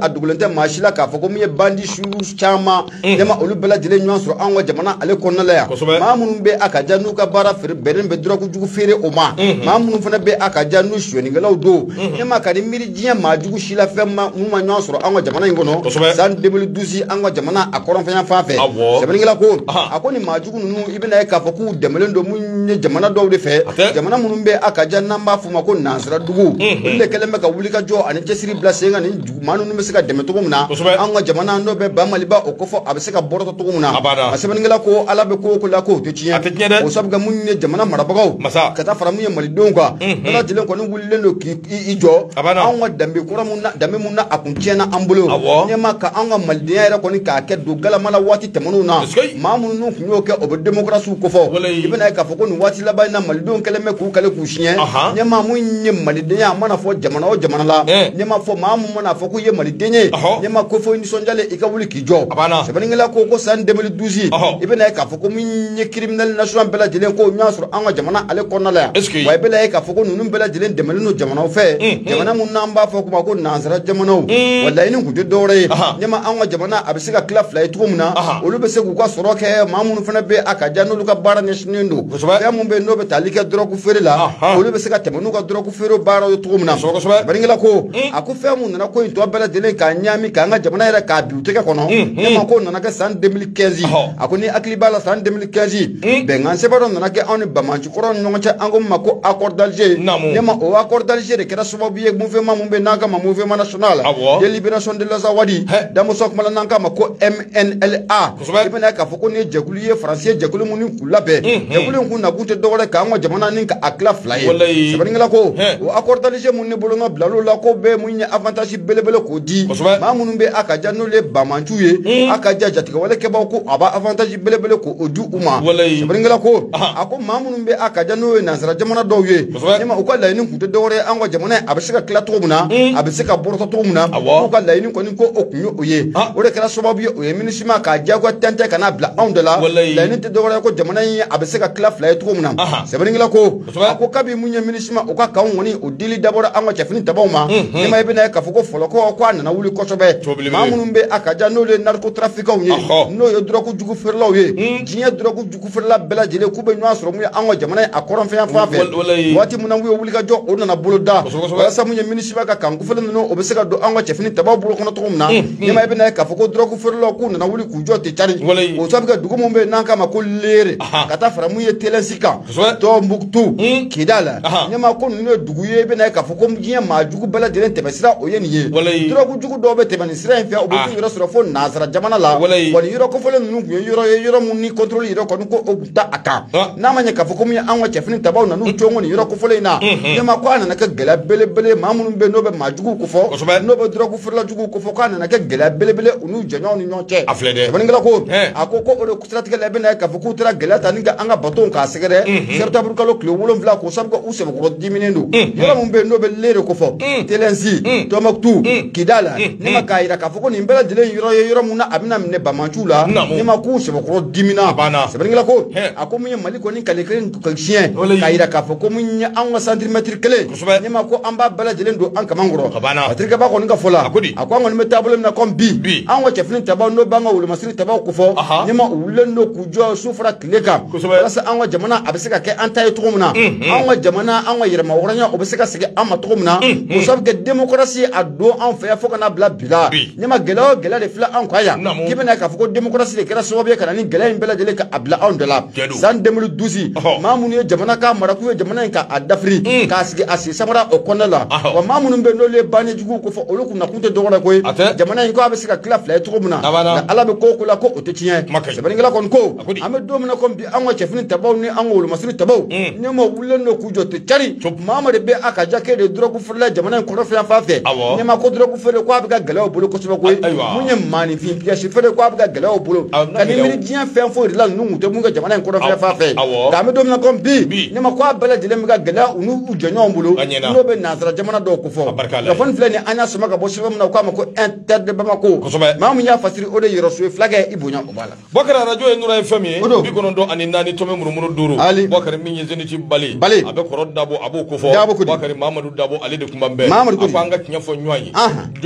tɛ maa si la k'a fɔ ko min ye bandi sugu caman ɲɛma olu bɛɛ lajɛlen ɲɔgɔn sɔrɔ an ka jamana ale kɔnɔna la yan maa minnu bɛ a ka diya n'u ka baara feere bɛnnen bɛ dɔrɔgu jugu feere o ma maa minnu fana bɛ a ka diya n'u suyɛnikɛlaw don ɲɛma ka di miiri diɲɛ maa jugu si la fɛn ma minnu ma ɲɔgɔn sɔrɔ an ka jamana in kɔnɔ san deux mille douze an ka jamana a kɔrɔnfɛn fan fɛ sɛbɛnnikɛla ko a ko ni maa jugu ninnu i bɛna ye k'a fɔ k'u dɛmɛlen don mun ye jamana dɔw de fɛ jamana minnu bɛ a ka diya n'an b'a fɔ o ma ko nansara dugu olu de kɛlen bɛ ka wuli ka jɔ ani cɛsiri bila sen kan ni maa ninnu bɛ se ka dɛmɛ cogo min na an ka jamana n'o bɛ ban Maliba o kɔfɛ a bɛ se ka bɔrɔtɔ cogo min na a sɛbɛnnikɛla ko ala bɛ ko o ko la k'o tɛ tiɲɛ o sabu kɛ mun ye jamana marabagaw ka taa fara mun ye malidenw kan bɛɛ lajɛlen kɔni wulilen don k'i jɔ anw ka danbe kura mun na danbe mun na a kun tiɲɛna an bolo ɲɛma ka an ka malidenya yɛrɛ kɔni k'a kɛ don galama la waati tɛmɛnenw na maa minnu kun y'o kɛ o bɛ démocratie kofɔ i bɛna ye k'a fɔ ko nin waati laban in na malidenw kɛlen bɛ k'u kale k'u siɲɛ ɲɛma mun ye malidenya a mana fɔ jamana o jamana la ɲɛma fɔ maa mun mana fɔ k'u ye maliden ye ɲɛma ko fɔ i nisɔndiyalen i ka wuli k'i jɔ sɛbɛnnikɛla ko ko san deux mille douze i bɛna ye k'a fɔ ko min ye criminel national bɛɛ lajɛlen ko ɲɔgɔn sɔrɔ an ka jamana ale kɔnɔna la yan wa i bɛna ye k'a fɔ ko ninnu bɛɛ lajɛlen dɛmɛlen don jamanaw fɛ jamana mun n'an b'a fɔ kuma ko nansara jamanaw wa laɲini kun tɛ dɔwɛrɛ ye ɲɛma an ka jamana a bɛ se ka tila fila ye cogo min na olu bɛ se k'u ka sɔrɔ kɛ maa minnu fana bɛ a ka diya n'olu ka baara ɲɛsinnen don fɛn mun bɛ n'o bɛ taali kɛ dɔrɔgu feere la olu bɛ se ka tɛmɛ n'u ka dɔrɔgu feere baaraw ye cogo min na barinkɛla ko a ko fɛn mun nana ko in tɔ bɛɛ lajɛlen k'a ɲaami k'an ka jamana yɛrɛ k'a bi u tɛgɛ kɔnɔ ɲɛma ko nana kɛ san deux mille quinze a ko ni hakili b'a la san deux mille quinze bɛnkan sɛbɛn dɔ nana kɛ anw ni bamancikɔrɔ ni ɲɔgɔn cɛ an ko min ma ko accord d'Alger ɲɛma o accord d'Alger de kɛra sababu ye mouvement mun bɛ n'an k'a ma mouvement national de libération de l'Azawadi Damusa kumala n'an k'a ma ko M N L A i bɛna ye k'a fɔ ko nin ye jɛkulu ye faransi ye jɛkulu mun ni k'u labɛn jɛkulu in kun nakun tɛ dɔwɛrɛ k'an ka jamana ni ka a tila fila ye sɛbɛnnikɛla ko o accord d'Alger mun ne bolo nɔ bilal'o la ko bɛɛ mun ye avantage belebele k'o di maa minnu bɛ a ka diya n'olu ye bamanciw ye a ka diya jatigɛwale kɛbaaw ko a b'a avantage belebele k'o di u ma sɛbɛnnikɛla ko a ko maa minnu bɛ a ka diya n'o ye nansara jamana dɔw ye ɲɛma u ka laɲini kun tɛ dɔwɛrɛ ye an ka jamana a bɛ se ka tila cogo min na a bɛ se ka bɔrɔtɔ cogo min na k'u ka laɲini kɔni ko o kun ye o ye o de kɛra sababu ye o ye minisima k'a diyagoya tɛntɛn ka n'a bila anw de la laɲini tɛ dɔwɛrɛ ye ko jamana in a bɛ se ka tila fila ye cogo min na sɛbɛnnikɛla ko a ko kabi mun ye minisima o ka kanw kɔni o dili dabɔra an ka cɛfini tabaw ma ɲɛma i bɛna ye k'a fɔ ko fɔlɔ ko a nana wuli kosɛbɛ maa minnu bɛ a ka diya n'olu ye narcotrafiquants ye n'o ye dɔrɔgu jugu feerelaw ye diɲɛ dɔrɔgu jugu feerela bɛɛ lajɛlen k'u bɛ ɲɔgɔn sɔrɔ mun ye an ka jamana a kɔrɔnfɛn fan fɛ waati mun na k'u ye wuli ka jɔ o nana bolo da walasa mun ye minisima ka kan kufɛlen ninnu o bɛ se ka don an ka cɛfini tabaw bolo kɔnɔ cogo min na ɲɛma i bɛna ye k'a fɔ ko dɔrɔgu feerelaw k'u nana wuli k'u jɔ ten cari o sabu kɛ dugu mun bɛ n'an k'a ma ko leere ka taa fara mun ye Tɛlɛnsi kan Tɔnbuktu Kidal ɲɛma ko ninnu ye dugu ye i bɛna ye k'a fɔ ko diɲɛ maa jugu bɛɛ lajɛlen tɛmɛsira o ye nin ye dɔrɔgu jugu dɔw bɛ tɛmɛ nin sira in fɛ u bɛ t'u yɛrɛ sɔrɔ fo nansara jamana la wa nin yɔrɔ kofɔlen ninnu kun ye yɔrɔ ye yɔrɔ mun ni contrôle yɛrɛ kɔni ko o kun ta a kan n'a ma ɲɛ k'a fɔ ko min ye an ka cɛfini tabaw nan'u congo nin yɔrɔ kofɔlen in na ɲɛma ko a nana kɛ gɛlɛya belebele maa minnu bɛ n'o bɛ maa juguw kofɔ n'o bɛ dɔrɔgu feerela juguw kofɔ k'a nana kɛ gɛlɛya belebele u n'u jɛɲɔgɔnw ni ɲɔgɔn cɛ sɛbɛnnikɛla ko a ko ko o de siratigɛ la i bɛna ye k'a fɔ k'u taara gɛlɛya ta ni ka an ka bateau k'a sɛgɛrɛ septembre kalo tile wolonwula k'o sabu kɛ u sɛbɛkɔrɔ diminen don yɔrɔ mun bɛ yen n'o bɛ leere kofɔ Tɛlɛnsi Tɔnbuktu Kidal ɲɛma k'a yira k'a fɔ ko nin bɛɛ lajɛlen yɔrɔ ye yɔrɔ mun na a bɛna minɛ bamanciw la ɲɛma k'u sɛbɛkɔrɔ dimina sɛbɛnnikɛla ko a ko mun ye Mali kɔni kale kelen ka siɲɛ k'a yira k'a fɔ ko mun ye an ka santimètre kelen ɲɛma ko an b'a bɛɛ lajɛlen don an kaman kɔrɔ Batirikɛba kɔni ka fɔ la a ko an kɔni bɛ taabolo min na comme bi an ka cɛfini tabaw n'o b'an ka wolomasiri tabaw kofɔ ɲɛma u wulilen don k'u jɔ su fara tile kan walasa an ka jamana a bɛ se ka kɛ an ta ye cogo min na an ka jamana an ka yɛrɛma hɔrɔnya o bɛ se ka segin an ma cogo min na o sabu kɛ démocratie a don an fɛ yan fo ka n'a bila bi la ɲɛma gɛlɛya o gɛlɛya de filɛ anw kan yan k'i bɛna k'a fɔ ko démocratie de kɛra sababu ye ka na ni gɛlɛya in bɛɛ lajɛlen ka a bila anw de la san deux mille douze maa minnu ye jamana ka marak'u ye jamana in ka a dafiri k'a sigi a sigi samara o kɔnɔna la wa maa minnu bɛ n'olu ye bannijuguw ko fɔ olu kun nakun tɛ dɔwɛrɛ koyi jamana in ko a bɛ se ka tila fila ye cogo min na nka ala bɛ ko o ko la ko o tɛ tiɲɛ sɛbɛnnikɛla kɔni ko an bɛ don min na komi bi an ka cɛfini tabaw ni an ka wolomasiri tabaw ɲɛma wulilen don k'u jɔ ten cari maa ma de bɛ a ka diya k'e de ye dɔrɔgu feerela jamana in kɔrɔnfɛn fan fɛ ɲɛma ko dɔrɔgu feere ko a bɛ ka gɛlɛya u bolo kosɛbɛ koyi mun ye maanifin piyɛsi feere ko a bɛ ka gɛlɛya u bolo ka ni miiri diɲɛ fɛn foyi de la ninnu kun tɛ mun kɛ jamana in kɔrɔnfɛn fan fɛ nka an bɛ don min na komi bi ɲɛma ko a bɛɛ lajɛlen bɛ ka gɛlɛya u n'u jɛɲɔgɔnw bolo n'o bɛ nansara jamana dɔw ko fɔ telefɔni filɛ nin an y'a sama ka bɔ sɛbɛn min na u k'a ma ko inter de Bamako maa min y'a fasiri o de ye yɔrɔso ye fulakɛ i bonya o b'a la Bɔkari arajo ye nura ye fɛn min ye bi kɔnɔntɔn ani naani tɔmɛ murumuru duuru Bɔkari min ye Zeniti Bale a bɛ kɔrɔ Dabo a b'o ko fɔ Bɔkari Mamadu Dabo ale de kun b'an bɛɛ a ko an ka tiɲɛ fɔ ɲɔgɔn ye jɔnni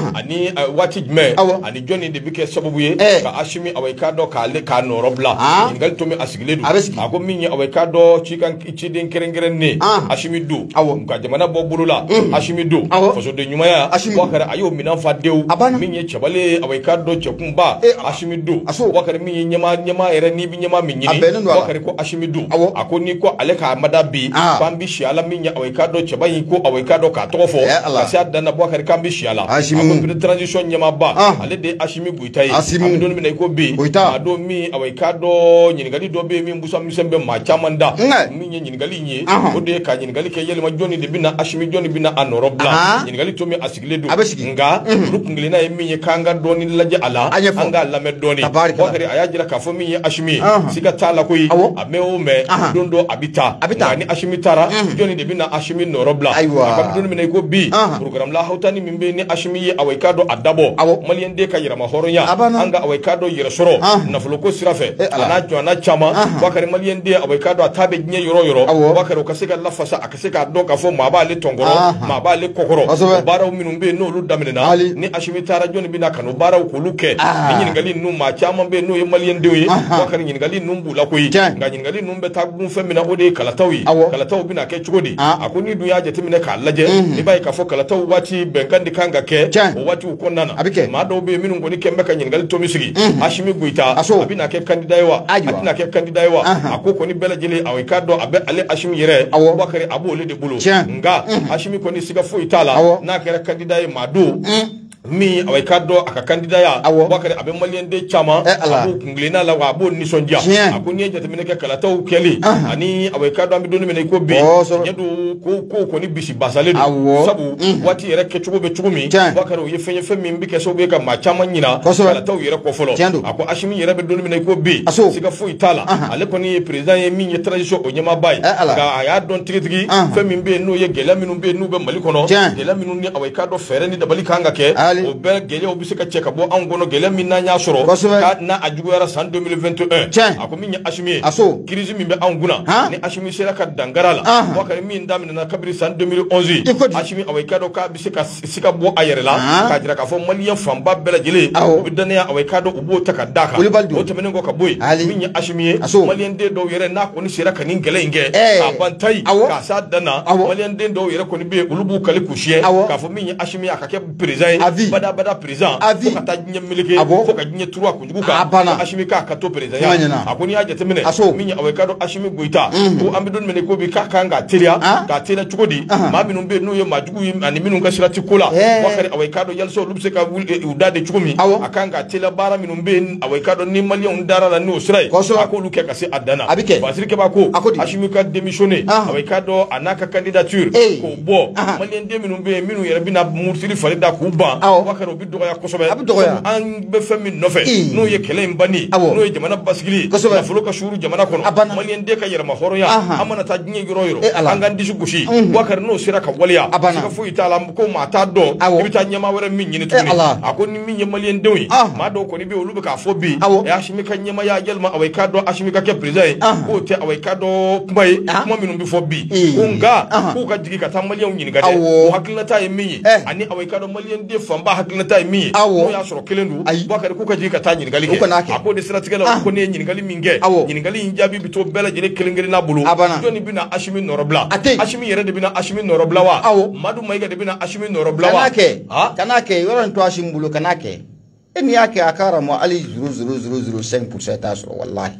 ani wati jumɛn ani jɔnni de bi kɛ sababu ye ka Ashimi awai ka dɔ k'ale k'a nɔrɔ bila ɲininkali to min a sigilen don a ko min ye awai ka dɔ cikan ciden kɛrɛnkɛrɛnnen Ashimi don ka jamana bɔ bolo la Ashimi don fasoden ɲumanya Boubacar a y'o minɛn fa dewu min ye cɛbale awai ka dɔ cɛkunba Ashimi don Boubacar min ye ɲɛma ɲɛma yɛrɛ n'i bi ɲɛma min ɲini Boubacar ko Ashimi don a ko n'i ko ale k'a mada bi k'an bi si ala min ye awai ka dɔ cɛba in ko awai ka dɔ k'a tɔgɔ fɔ ka se a danna Boubacar k'an bi si ala a ko transition ɲɛmaba ale de Ashimi Goïta ye an bɛ don min na i ko bi a don min awai ka dɔ ɲininkali dɔ bɛ yen min busan misɛn bɛ maa caman da min ye ɲininkali in ye o de ye ka ɲininkali kɛ yɛlɛma jɔnni de bɛ na Ashimi jɔnni bɛ na a nɔrɔ bila ɲininkali to min a sigilen don nka olu kun kelenna ye min ye k'an ka dɔɔni lajɛ a la an k'a lamɛn dɔɔni Boubacar a y'a jira k'a fɔ min ye Ashimi ye siga t'a la koyi a mɛn o mɛn don dɔ a bɛ taa nka ni Ashimi taara jɔnni de bɛ na Ashimi nɔrɔ bila a ka don min na i ko bi programme la hawtani min bɛ ni Ashimi ye awai ka dɔ a dabɔ maliyɛn den ka yɛrɛma hɔrɔnya an ka awai ka dɔ yɛrɛ sɔrɔ nafolo ko sira fɛ a n'a jɔna caman Boubacar maliyɛn den awai ka dɔ a t'a bɛ diɲɛ yɔrɔ yɔrɔ Boubacar o ka se ka lafasa a ka se k'a dɔn k'a fɔ maa b'ale tɔnkɔrɔ maa b'ale kɔkɔrɔ baaraw minnu bɛ yen n'olu daminɛna ni Ashimi taara jɔnni bɛ na ka n'o baaraw k'olu kɛ ni ɲininkali ninnu maa caman bɛ yen n'o ye maliyɛn denw ye Boubacar ɲininkali ninnu b'u la koyi nka ɲininkali ninnu bɛ taa gun fɛn min na o de ye kalataw ye kalataw bɛna kɛ cogo di a ko ni dun y'a jateminɛ k'a lajɛ i b'a ye k'a fɔ kalataw waati bɛnkan de kan ka kɛ o waatiw kɔnɔna na maa dɔw bɛ yen minnu kɔni kɛn bɛ ka ɲininkali to min sigi Ashimi Goïta a bɛna kɛ candidat ye wa a tɛna kɛ candidat ye wa a ko kɔni bɛɛ lajɛlen awai ka dɔn a bɛ ale Ashimi yɛrɛ Boubacar a b'ole de bolo nka Ashimi kɔni siga foyi t'a la n'a kɛra candidat ye maa don min awai ka dɔn a ka candidat ya Boubacar a bɛ maliyɛn den caman a b'o kun kelenna la wa a b'o nisɔndiya a ko n'i ye jateminɛ kɛ kalataw kɛli ani awai ka dɔn an bɛ don min na i ko bi ɲɛ don ko ko kɔni bisi basalen don sabu waati yɛrɛ kɛcogo bɛ cogo min Boubacar o ye fɛn ye fɛn min bɛ kɛ sababu ye ka maa caman ɲina kalataw yɛrɛ kɔ fɔlɔ a ko Ashimi yɛrɛ bɛ don min na i ko bi siga foyi t'a la ale kɔni ye président ye min ye transition o ɲɛmaaba ye nka a y'a dɔn tigitigi fɛn min bɛ yen n'o ye gɛlɛya minnu bɛ yen n'u bɛ Mali kɔnɔ gɛlɛya minnu ni awai ka dɔn fɛɛrɛ ni dabali kan ka kɛ o bɛɛ gɛlɛyaw bɛ se ka cɛ ka bɔ anw kɔnɔ gɛlɛya min n'an y'a sɔrɔ n'a a juguyara san deux mille vingt et un a ko min ye Ashimi ye crise min bɛ anw kunna ni Ashimi sera ka dankara la Boubacar min daminɛna kabiri san deux mille onze Ashimi awai ka dɔn k'a bɛ se ka sika bɔ a yɛrɛ la k'a jira k'a fɔ maliyɛn fanba bɛɛ lajɛlen u bɛ danaya awai ka dɔn u b'o ta ka d'a kan o tɛmɛnen kɔ ka bɔ yen min ye Ashimi ye maliyɛn den dɔw yɛrɛ n'a kɔni sera ka nin gɛlɛya in kɛ k'a ban tayi k'a s'a dan na maliyɛn den dɔw yɛrɛ kɔni bɛ yen olu b'u kali k'u siyɛn k'a fɔ min ye Ashimi ye a ka kɛ président ye badabada président fo ka taa diɲɛ meleke fo ka diɲɛ turu a kunjugu kan Ashimi k'a ka to président ya a ko n'i y'a jateminɛ min ye awai ka dɔn Ashimi Goïta ko an bɛ don min na i ko bi k'a kan k'a teliya k'a teliya cogo di maa minnu bɛ yen n'u ye maa jugu ye ani minnu ka sira ti ko la Boubacar awai ka dɔn yalisa olu bɛ se ka wuli u da de cogo min a kan k'a teliya baara minnu bɛ yen awai ka dɔn ni maliyɛnw dara la n'o sira ye a k'olu kɛ ka se a dan na Basirike b'a ko Ashimi ka démissionner awai ka dɔn a n'a ka candidature k'o bɔ maliyɛn den minnu bɛ yen minnu yɛrɛ bɛna mursiri fari da k'u ban Boubacar o bɛ dɔgɔya kosɛbɛ an bɛ fɛn min nɔfɛ n'o ye kɛlɛ in banni n'o ye jamana basigili nafolo ka suuru jamana kɔnɔ maliyɛn den ka yɛrɛma hɔrɔnya an mana taa diɲɛ yɔrɔ yɔrɔ an k'an disi gosi Boubacar n'o sera ka waleya siga foyi t'a la ko maa t'a dɔn i bɛ taa ɲɛmaa wɛrɛ min ɲini tuguni a ko ni min ye maliyɛn denw ye maa dɔw kɔni bɛ yen olu bɛ k'a fɔ bi Ashimi ka ɲɛmaaya yɛlɛma awai ka dɔn Ashimi ka kɛ président ye k'o tɛ awai ka dɔn kuma ye kuma minnu bɛ fɔ bi ko nka k'u ka jigin ka taa maliyɛnw ɲininka dɛ o hakilinata ye min ye ani awai ka dɔn maliyɛn den fanba hakilinata ye min ye n'o y'a sɔrɔ kelen don Boubacar k'u ka jigin ka taa ɲininkali kɛ a ko de siratigɛ la ko ne ye ɲininkali min kɛ ɲininkali in jaabi bɛ to bɛɛ lajɛlen kelen kelen n'a bolo jɔnni bɛ na Ashimi nɔrɔ bila Ashimi yɛrɛ de bɛ na Ashimi nɔrɔ bila wa Madu Mayiga de bɛ na Ashimi nɔrɔ bila wa kana kɛ yɔrɔ in to Ashimi bolo kana kɛ e min y'a kɛ a ka ramo hali zero zero zero zero cinq pour cent i t'a sɔrɔ walahi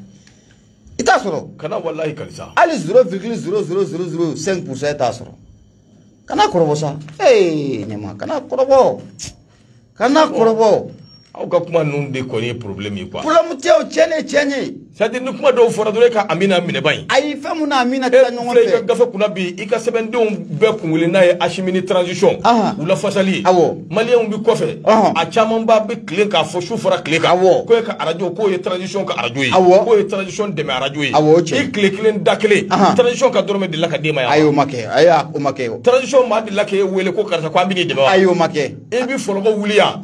i t'a sɔrɔ kana walahi karisa hali zero virgule zero zero zero zero cinq pour cent i t'a sɔrɔ kana kɔrɔbɔ sa ee ɲama kana kɔrɔbɔ kana kɔrɔbɔ aw ka kuma ninnu de kɔni ye problème ye quoi problème tɛ o tiɲɛ ne tiɲɛ ye c'est-à-dire ni kuma dɔw fɔra dɔrɔn e ka Amina minɛ ba in ayi fɛn mun na Amina tɛ ɲɔgɔn fɛ i ka gafe kunna bi i ka sɛbɛndenw bɛɛ kun wele n'a ye Ashimi ni transition u lafasali maliyɛnw bi kɔfɛ a camanba bɛ tile k'a fɔ su fɔra tile kan k'o ye ka arajo k'o ye transition ka arajo ye k'o ye transition dɛmɛ arajo ye i tile kelen da kelen transition ka dɔrɔmɛ delila ka d'e ma yan ayi o ma kɛ ayi o ma kɛ transition maa delila k'e wele ko karisa ko an bɛ n'i dɛmɛ wa ayi o ma kɛ e bi fɔlɔkɔ wuli yan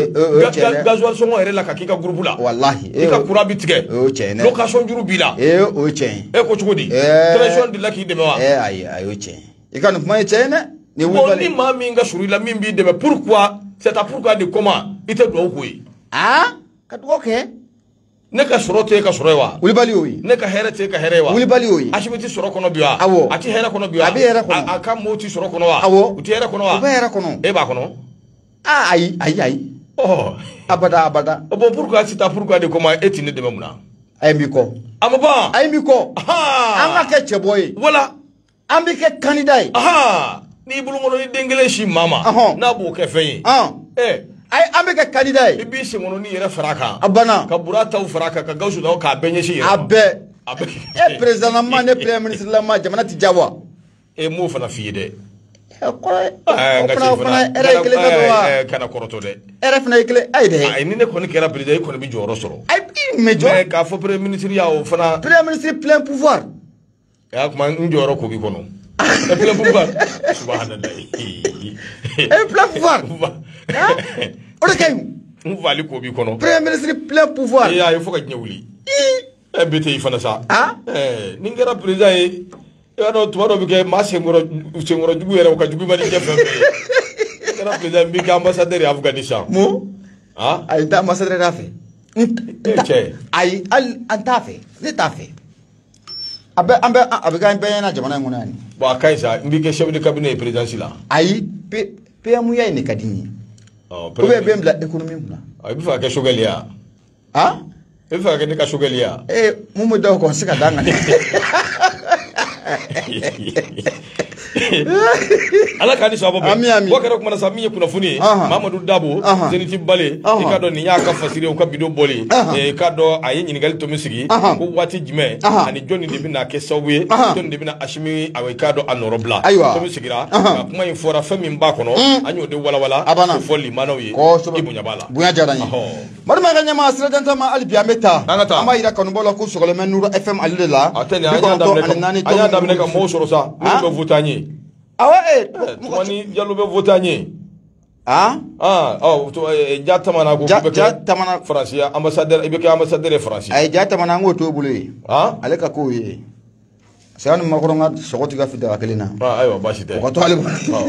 gasoil sɔngɔ yɛrɛ la ka k'i ka groupe la wallahi i ka courant bi tigɛ o tiɲɛ location juru b'i la ee o tiɲɛ e ko cogo di transition delila k'i dɛmɛ wa ee ayi ayi o tiɲɛ i ka nin kuma ye tiɲɛ dɛ bon ni maa min ka surun i la min b'i dɛmɛ pourquoi c'est à pourquoi de comment ite do ko yi ah ka do ke ne ka soro te ka soro wa wuli bali oyi ne ka here te ka here wa wuli bali oyi ashimiti soro kono biwa awo ati here kono biwa abi here kono aka moti soro kono wa awo uti here kono wa uba here kono e ba kono ah ayi ayi ayi oh abada abada bon pourquoi c'est à pourquoi de comment est ne de memuna ay mi ko amaba ay mi ko ah anga ke cheboy voilà ambi ke candidat ah ni bulu mo ni dengele shi mama na bo ke fen ah eh ay ambi ke candidat ibi shi mo ni yere faraka abana ka burata u faraka ka gausu da ka benye shi yere abe abe e president ma ne premier ministre la ma jamana ti jawa e mo fana fi de ko ko fana era kele ka do kana koroto de era fana kele ay de ay ni ne ko ni kera president ko ni bi joro soro ay me jo mais ka fo premier ministre ya o fana premier ministre plein pouvoir ya kuma njoro ko bi kono e plein pouvoir subhanallah e plein pouvoir o de kay mu vali ko bi kono premier ministre plein pouvoir ya il faut ka nyewuli e bete yi fana sa ah eh ni ngera president ya no to do bi ke ma sengoro sengoro jugu yere ko jugu ma ni jefe ngera president bi ka ambassadeur Afghanistan mo ah ay ta ambassadeur rafe che ay al antafe ne tafe abe ambe abe ga be na jamana ngona ni ba kai sa mbi ke chef de cabinet présidentiel la ay pe pe amu ya ni kadini oh ko be be la économie muna ay bi fa ke shogalia ah bi fa ke ni ka shogalia eh mu mu do ko sika danga ala kani sabo be wakara kuma na samiye kuna funi Mamadou Dabo Zeniti Bale ikado ni yaka fasire ka bido boli e kado ayi nyinigali to misigi ko wati jime ani joni de bina ke sawe joni de bina ashimi awe kado anorobla to misigira kuma infora fami mba kono anyo de wala wala ko foli manawi ibunya bala bunya jarani marma ganya ma sredanta ma albiya meta ama ira kanu bola ko sogole men nuru fm alila atene anya damne anya damne ka mo soro sa ko votanye awa eh wani jallo be votanye ah ah oh to jatta mana go be jatta mana français ambassadeur ibe ke ambassadeur français ay jatta mana ngo to bule ah aleka ko ye san makoro ngat sogoti ga fida kelina ah aywa bashi te ko to ale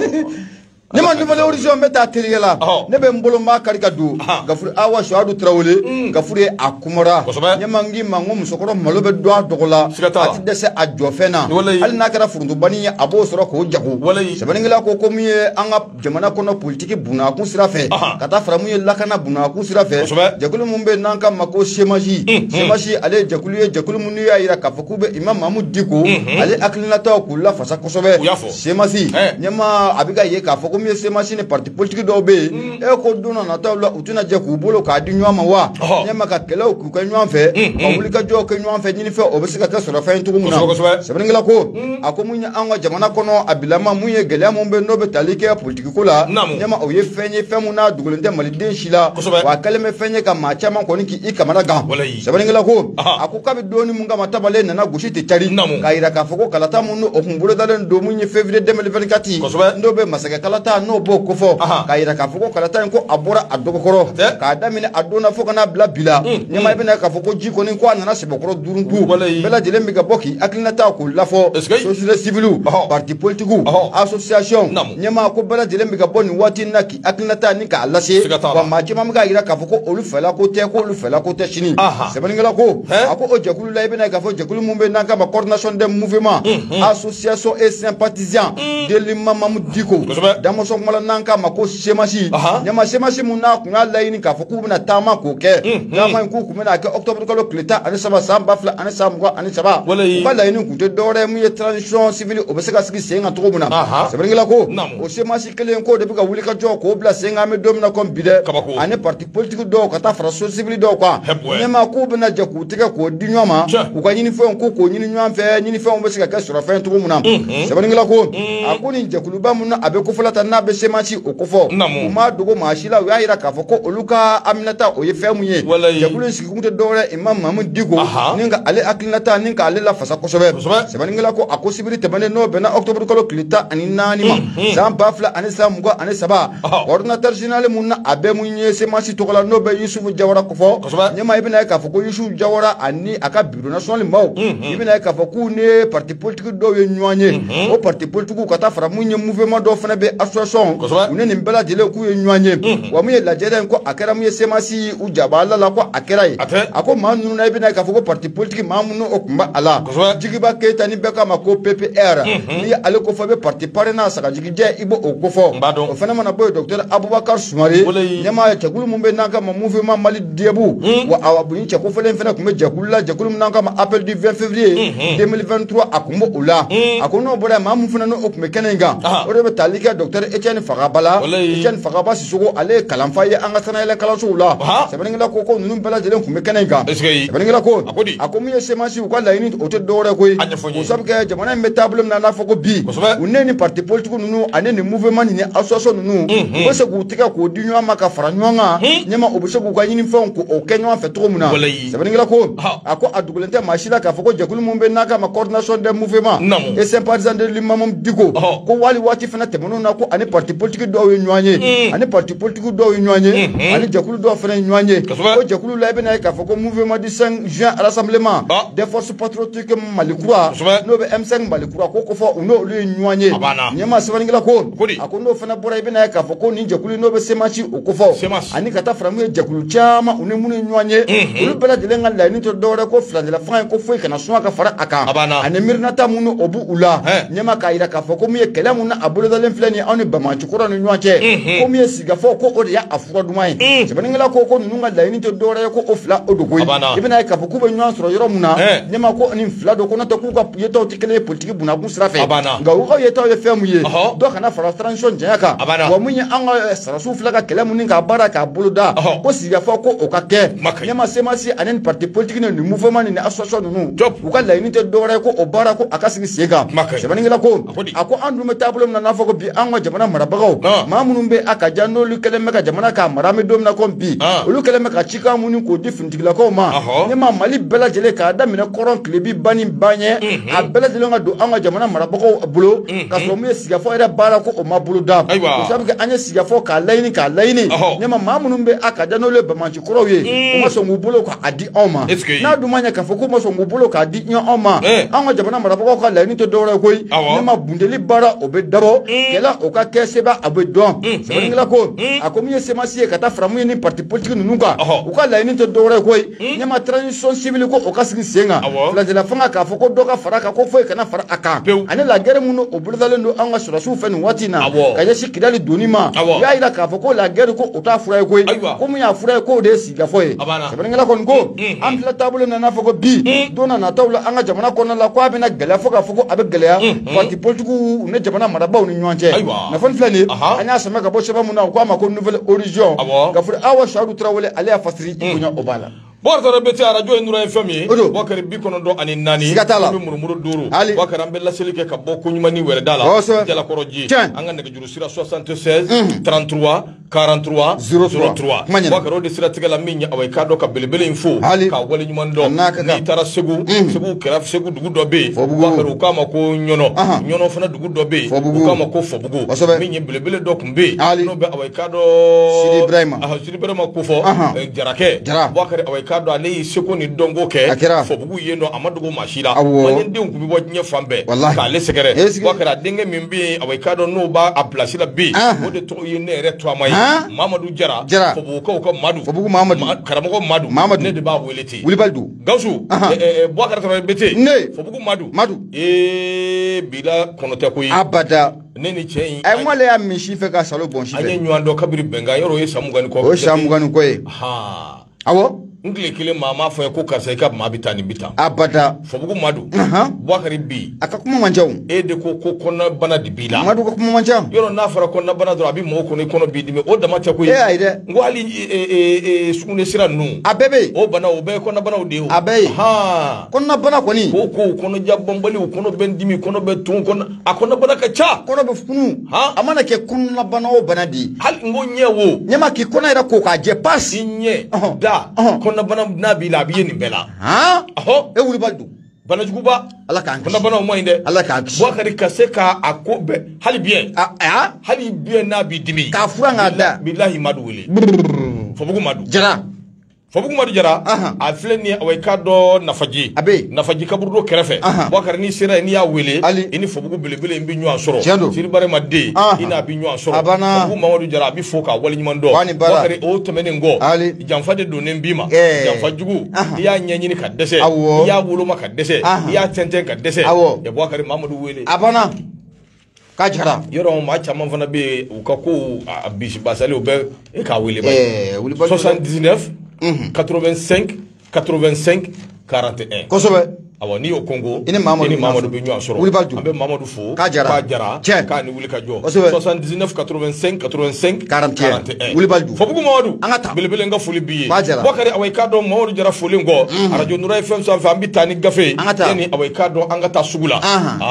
ne ma nouvelle origine beta teligela ne be mbolo ma kari ka du gafuri awa shadu trawole gafuri akumara ne mangi mango musokoro malo be do dogola ati dese a jofena al nakara furundu bani abo soro ko jago sabaningila ko ko miye anga jamana kono politique buna ku sirafe kata framuye lakana buna ku sirafe jakulu mumbe nanka mako shemaji shemaji ale jakulu ye jakulu munu ya ira kafukube imam Mahmoud Diko ale aklinata ko la fasa ko sobe shemaji nyama abiga ye kafuku comme ces machines parti politique do be e ko duna na tawla utuna je ku bolo ka di nyama wa nyama ka kelo ku ka nyama fe ko wuli ka jo ka nyama fe nyini fe o be sika ka soro fe ntugu muna sabringila ko akomunya anga jamana kono abilama muye gele mo be no be talike politique ko la nyama o ye fenye fe muna dugulende maliden shila wa kaleme fenye ka ma chama ko niki i kamara ga sabringila ko akuka be doni munga matabale na gushi te tari ka ira ka foko kalata munu o humbulo dalen do munye février deux mille vingt-quatre ndo be masaka kalata no bo ko fo ka ira ka foko kalata ko abora adogokoro ka damine adona foko na bla bila nyama ibena ka foko jiko ni ko anana sebokoro duruntu bela jele mi ga boki aklinata ko lafo société civile parti politique association nyama ko bela jele mi ga boni wati naki aklinata ni ka lase wa ma jema mi ga ira ka foko olu fela ko te ko olu fela ko te chini sebaningala ko ako o jakulu la ibena ka fo jakulu mumbe naka ba coordination des mouvements association et sympathisants de l'imam Mahmoud Diko damo so mala nanka mako shemashi nyama shemashi munna kunga laini ka foku bina tama ko ke tama ku ku mena ke octobre ko kleta ani saba samba fla ani samgo ani saba ba laini ku te dore mu ye transition civile o beseka sigi senga to buna sebringila ko o shemashi kelen ko de biga wuli ka jo ko bla senga me domina kom bide ani parti politique do ka ta fraction civile do kwa nyama ku bina je ku tike ko di nyama ku ka nyini fe ko ko nyini nyama fe nyini fe o beseka ke sura fe to buna sebringila ko akuni je kuluba munna abe ko fulata na be semachi okofo uma dogo mashila ya ira ka foko oluka aminata o yefe muye jakulu siki kunte dore imam Mahmoud Diko ninga ale aklinata ninga ale la fasa kosobe sebaningala ko akosibiri tebane no bena octobre ko klita ani nani ma zam bafla ani sam go ani saba ordinateur général munna abe munye semachi tokola no be Yusuf Jawara kofo nyama ibina ka foko Yusuf Jawara ani aka bureau national maw ibina ka foko ne parti politique do ye nyanye o parti politique ko ta fara munye mouvement do fana be association une nin bela jele ku ye ɲɔanye wa mu ye lajɛlen ko a kɛra mu ye semasi u jabala la ko a kɛra ye a ko maa ninnu na i bɛna k'a fɔ ko parti politique maa minnu o tun bɛ a la Jigiba Keyita ni bɛɛ k'a ma ko P P R n'i ye ale kofɔ i bɛ parti parrainage sagajigijɛ i b'o o kofɔ o fana mana bɔ yen docteur Abubakar Sumare ɲɛmaa ye jɛkulu min bɛ n'an ka ma mouvement Mali Debout wa a bu cɛ kofɔlen fana tun bɛ jɛkulu la jɛkulu min n'an ka ma appel du vingt février deux mille vingt-trois a kun b'o o la a ko n'o bɔra yen maa min fana n'o tun bɛ kɛnɛ in kan o de bɛ tali kɛ docteur Etienne Fagabala Etienne Fagaba Sissogo ale ye kalanfa ye an ka sanayɛlɛ kalansow la sɛbɛnnikɛla ko ko ninnu bɛɛ lajɛlen tun bɛ kɛnɛ in kan sɛbɛnnikɛla ko a ko min ye semasi u ka laɲini o tɛ dɔwɛrɛ koyi o sabu kɛ jamana in bɛ taabolo min na n'a fɔ ko bi u ne ni parti politique ninnu ani ni mouvement ni association ninnu u bɛ se k'u tigɛ k'o di ɲɔgɔn ma ka fara ɲɔgɔn kan ɲɛma u bɛ se k'u ka ɲinifɛnw k'o kɛ ɲɔgɔn fɛ cogo min na sɛbɛnnikɛla ko a ko a dogolen tɛ maa si la k'a fɔ ko jɛkulu min bɛ n'a ka ma coordination des mouvements et sympathisants de l'imam Diko ko wali waati fana tɛmɛn'o na ko ani parti politique dɔw ye ɲɔgɔn ye ani parti politique dɔw ye ɲɔgɔn ye ani jɛkulu dɔw fana ye ɲɔgɔn ye ko jɛkulu la i bɛna ye k'a fɔ ko mouvement du cinq juin à rassemblement des forces patriotiques Malikura n'o bɛ M cinq Malikura ko ko fɔ u n'olu ye ɲɔgɔn ye ɲɛmaa sɛbɛnnikɛla ko a ko n'o fana bɔra i bɛna ye k'a fɔ ko nin jɛkulu n'o bɛ semasi o ko fɔ ani ka taa fara mun ye jɛkulu caman u ni minnu ye ɲɔgɔn ye olu bɛɛ lajɛlen ka laɲini tɛ dɔwɛrɛ ko filancɛla fanga ye ko foyi kana suma ka fara a kan ani miirinata minnu o b'u u la ɲɛmaa k'a jira k'a fɔ ko min ye kɛlɛ mun na a bolodalen filɛ nin ye anw ni Bamancikura ni ɲɔgɔn cɛ ko min ye sigikafɔ ko o de y'a fura duman ye sɛbɛnnikɛla ko ko ninnu ka laɲini tɛ dɔwɛrɛ ye ko o fila o dogo ye i bɛna ye k'a fɔ k'u bɛ ɲɔgɔn sɔrɔ yɔrɔ min na ɲɛmaa ko nin fila do ko n'o tɛ k'u ka yetaw tɛ kelen ye politique bunakun sira fɛ nka u ka yetaw ye fɛn mun ye dɔ kana fara transition janya kan wa mun ye an ka sarasiw filɛ ka kɛlɛ mun ni k'a baara k'a boloda ko sigikafɔ ko o ka kɛ ɲɛmaa semasi ani ni parti politique ni mouvement ni association ninnu u ka laɲini tɛ dɔwɛrɛ ye ko o baara ko a ka sigi sen kan sɛbɛnnikɛla ko a ko an dun bɛ taabolo min na n'a fɔ ko bi an ka jamana marabagaw maa minnu bɛ a ka jan n'olu kɛlen bɛ ka jamana k'a mara an bɛ don min na ko bi olu kɛlen bɛ ka cikan minnu k'o di finitigilakaw ma ɲɛmaa Mali bɛɛ lajɛlen k'a daminɛ kɔrɔn tilebi ba ni ba ɲɛ a bɛɛ lajɛlen ka don an ka jamana marabagaw bolo ka sɔrɔ mun ye sigikafɔ yɛrɛ baara ko o ma bolo da o sabu kɛ an ye sigikafɔ k'a laɲini k'a laɲini ɲɛmaa maa minnu bɛ a ka jan n'olu ye Bamancikuraw ye u ma sɔn k'u bolo k'a di anw ma n'a dun ma ɲɛ k'a fɔ k'u ma sɔn k'u bolo k'a di anw ma an ka jamana marabagaw ka laɲini tɛ dɔwɛrɛ ye koyi ɲɛmaa bundeli baara o bɛ dabɔ kɛlɛ o ka kɛ sɛbɛn a bɛ dɔn sɛbɛnnikɛla ko a ko min ye semasi ye ka taa fara mun ye ni parti politique ninnu kan u ka laɲini tɛ dɔwɛrɛ ye koyi ɲɛmaa transition civile ko o ka sigi sen kan filancɛla fanga k'a fɔ ko dɔ ka fara a kan ko foyi kana fara a kan ani la guerre minnu o bolodalen don an ka sɔrɔsiw fɛ nin waati in na ka ɲɛsin Kidali donni ma u y'a jira k'a fɔ ko la guerre ko o t'a fura ye koyi ko min y'a fura ye k'o de ye sigikafɔ ye sɛbɛnnikɛla kɔni ko an filɛ taabolo min na n'a fɔ ko bi don na nataw la an ka jamana kɔnɔna la ko a bɛna gɛlɛya fo k'a fɔ ko a bɛ gɛlɛya parti politique ni jamana marabaaw ni ɲɔgɔn cɛ nafolo filɛ nin ye an y'a sɛmɛ ka bɔ sɛbɛn mun na u k'a ma ko nouvelle horizon Gafuri Awa Sahadu Tarawele ale y'a fasiri i bonya o b'a la Bɔkari bɛ arajo ye nura ye fɛn min ye Bɔkari bi kɔnɔntɔn ani naani siga t'a la an bɛ murumuru duuru Bɔkari an bɛ laseli kɛ ka bɔ ko ɲuman ni wɛrɛ da la Jalakɔrɔji an ka nɛgɛjuru sira soixante-seize trente-trois quarante-trois zéro trois Bɔkari o de siratigɛ la min ye awa i k'a dɔn ka belebele in fo ka wale ɲuman dɔn n'i taara Segu Segu kɛrɛfɛ Segu dugu dɔ bɛ yen Bɔkari u k'a ma ko Ɲɔnɔ Ɲɔnɔ fana dugu dɔ bɛ yen u k'a ma ko Fɔbugu min ye belebele dɔ tun bɛ yen n'o bɛ awa i k'a dɔn Sidi Ibrahima Sidi Ibrahima ko fɔ Jarakɛ Bɔkari awa i k'a dɔn ale y'i seko ni dɔnko kɛ Fɔbugu yen nɔ a ma dogo maa si la maliyɛndenw tun bɛ bɔ diɲɛ fan bɛɛ k'ale sɛgɛrɛ Bɔkari a denkɛ min bɛ yen awa i k'a dɔn n'o b'a bilasira bi o de tɔgɔ ye ne yɛrɛ turama ye Mamadu Jara Fɔbugukaw ka Madu karamɔgɔ Madu ne de b'a wele ten Wulibalidu Gawusu Bɔkari Tarawele Bete Fɔbugu Madu Madu ee bila kɔnɔ tɛ koyi abada ne ni cɛ in a m'ale y'a min si fɛ ka salo bɔn si fɛ an ye ɲɔgɔn dɔn kabiri bɛnkan yɔrɔ o ye san mugan ni kɔ o ye san mugan ni kɔ ye awɔ n tile kelen maa m'a fɔ ye ko karisa i ka maa bɛ taa nin bɛ taa abada Fɔbugu Madu Bɔkari bi a ka kuma man ca e de ko ko kɔnɔbana de b'i la Madu ka kuma man ca yɔrɔ n'a fɔra kɔnɔbana dɔrɔn a bɛ mɔgɔw kɔnɔ i kɔnɔ b'i dimi o dama tɛ koyi e ayi dɛ n ko hali sugunɛ sira ninnu a bɛɛ bɛ yen o bana o bɛɛ ye kɔnɔbanaw de ye o a bɛɛ ye kɔnɔbana kɔni ko ko kɔnɔja bɔnbaliw kɔnɔ bɛ n dimi kɔnɔ bɛ tun kɔnɔ a kɔnɔbana ka ca kɔnɔ bɛ funu a mana kɛ kɔnɔbana o bana de ye hali n ko ɲɛ wo ɲɛma k'i kɔnɔ yɛrɛ ko k'a jɛ pasi ɲɛ da kɔnɔbana n'a b'i la a b'i ye nin bɛɛ la ɔhɔ e Wulibalidu banajuguba ala k'an kisi kɔnɔbanaw man ɲi dɛ ala k'an kisi Bɔkari ka se k'a a ko bɛɛ hali biyɛn hali biyɛn n'a b'i dimi k'a fura k'a da bilahi Madu wele Fɔbugu Madu Jara Fabugu Madu Jara a filɛ ni awai ka dɔ nafaji abe nafaji kaburu dɔ kɛrɛfɛ Boubacar ni sera ni y'a wele i ni Fabugu belebele in bi ɲɔgɔn sɔrɔ Siribare ma den i n'a bi ɲɔgɔn sɔrɔ Fabugu Mamadu Jara a bi fo k'a waleɲuman dɔn Boubacar o tɛmɛnen kɔ janfa de donnen b'i ma janfa jugu i y'a ɲɛɲini ka dɛsɛ i y'a woloma ka dɛsɛ i y'a tɛntɛn ka dɛsɛ ya Boubacar Mamadu wele a banna k'a jara yɔrɔ maa caman fana bɛ yen u ka ko a bisi basali o bɛ e k'a wele ba soixante-dix-neuf quatre-vingt-cinq quatre-vingt-cinq quarante et un kosɛbɛ awɔ n'i y'o Congo i ni Mamadu bɛ ɲɔgɔn sɔrɔ an bɛ Mamadu fo k'a jara k'a jara k'a ni wuli ka jɔ soixante-dix-neuf quatre-vingt-cinq quatre-vingt-cinq quarante et un Wulibaju Fabugu Mamadu an ka taa belebele n ka foli b'i ye k'a jara Boubacar awai ka dɔn Mamadu Jara folen kɔ arajo Nura F M sanfɛ an bɛ taa ni gafe an ka taa yanni awai ka dɔn an ka taa sugu la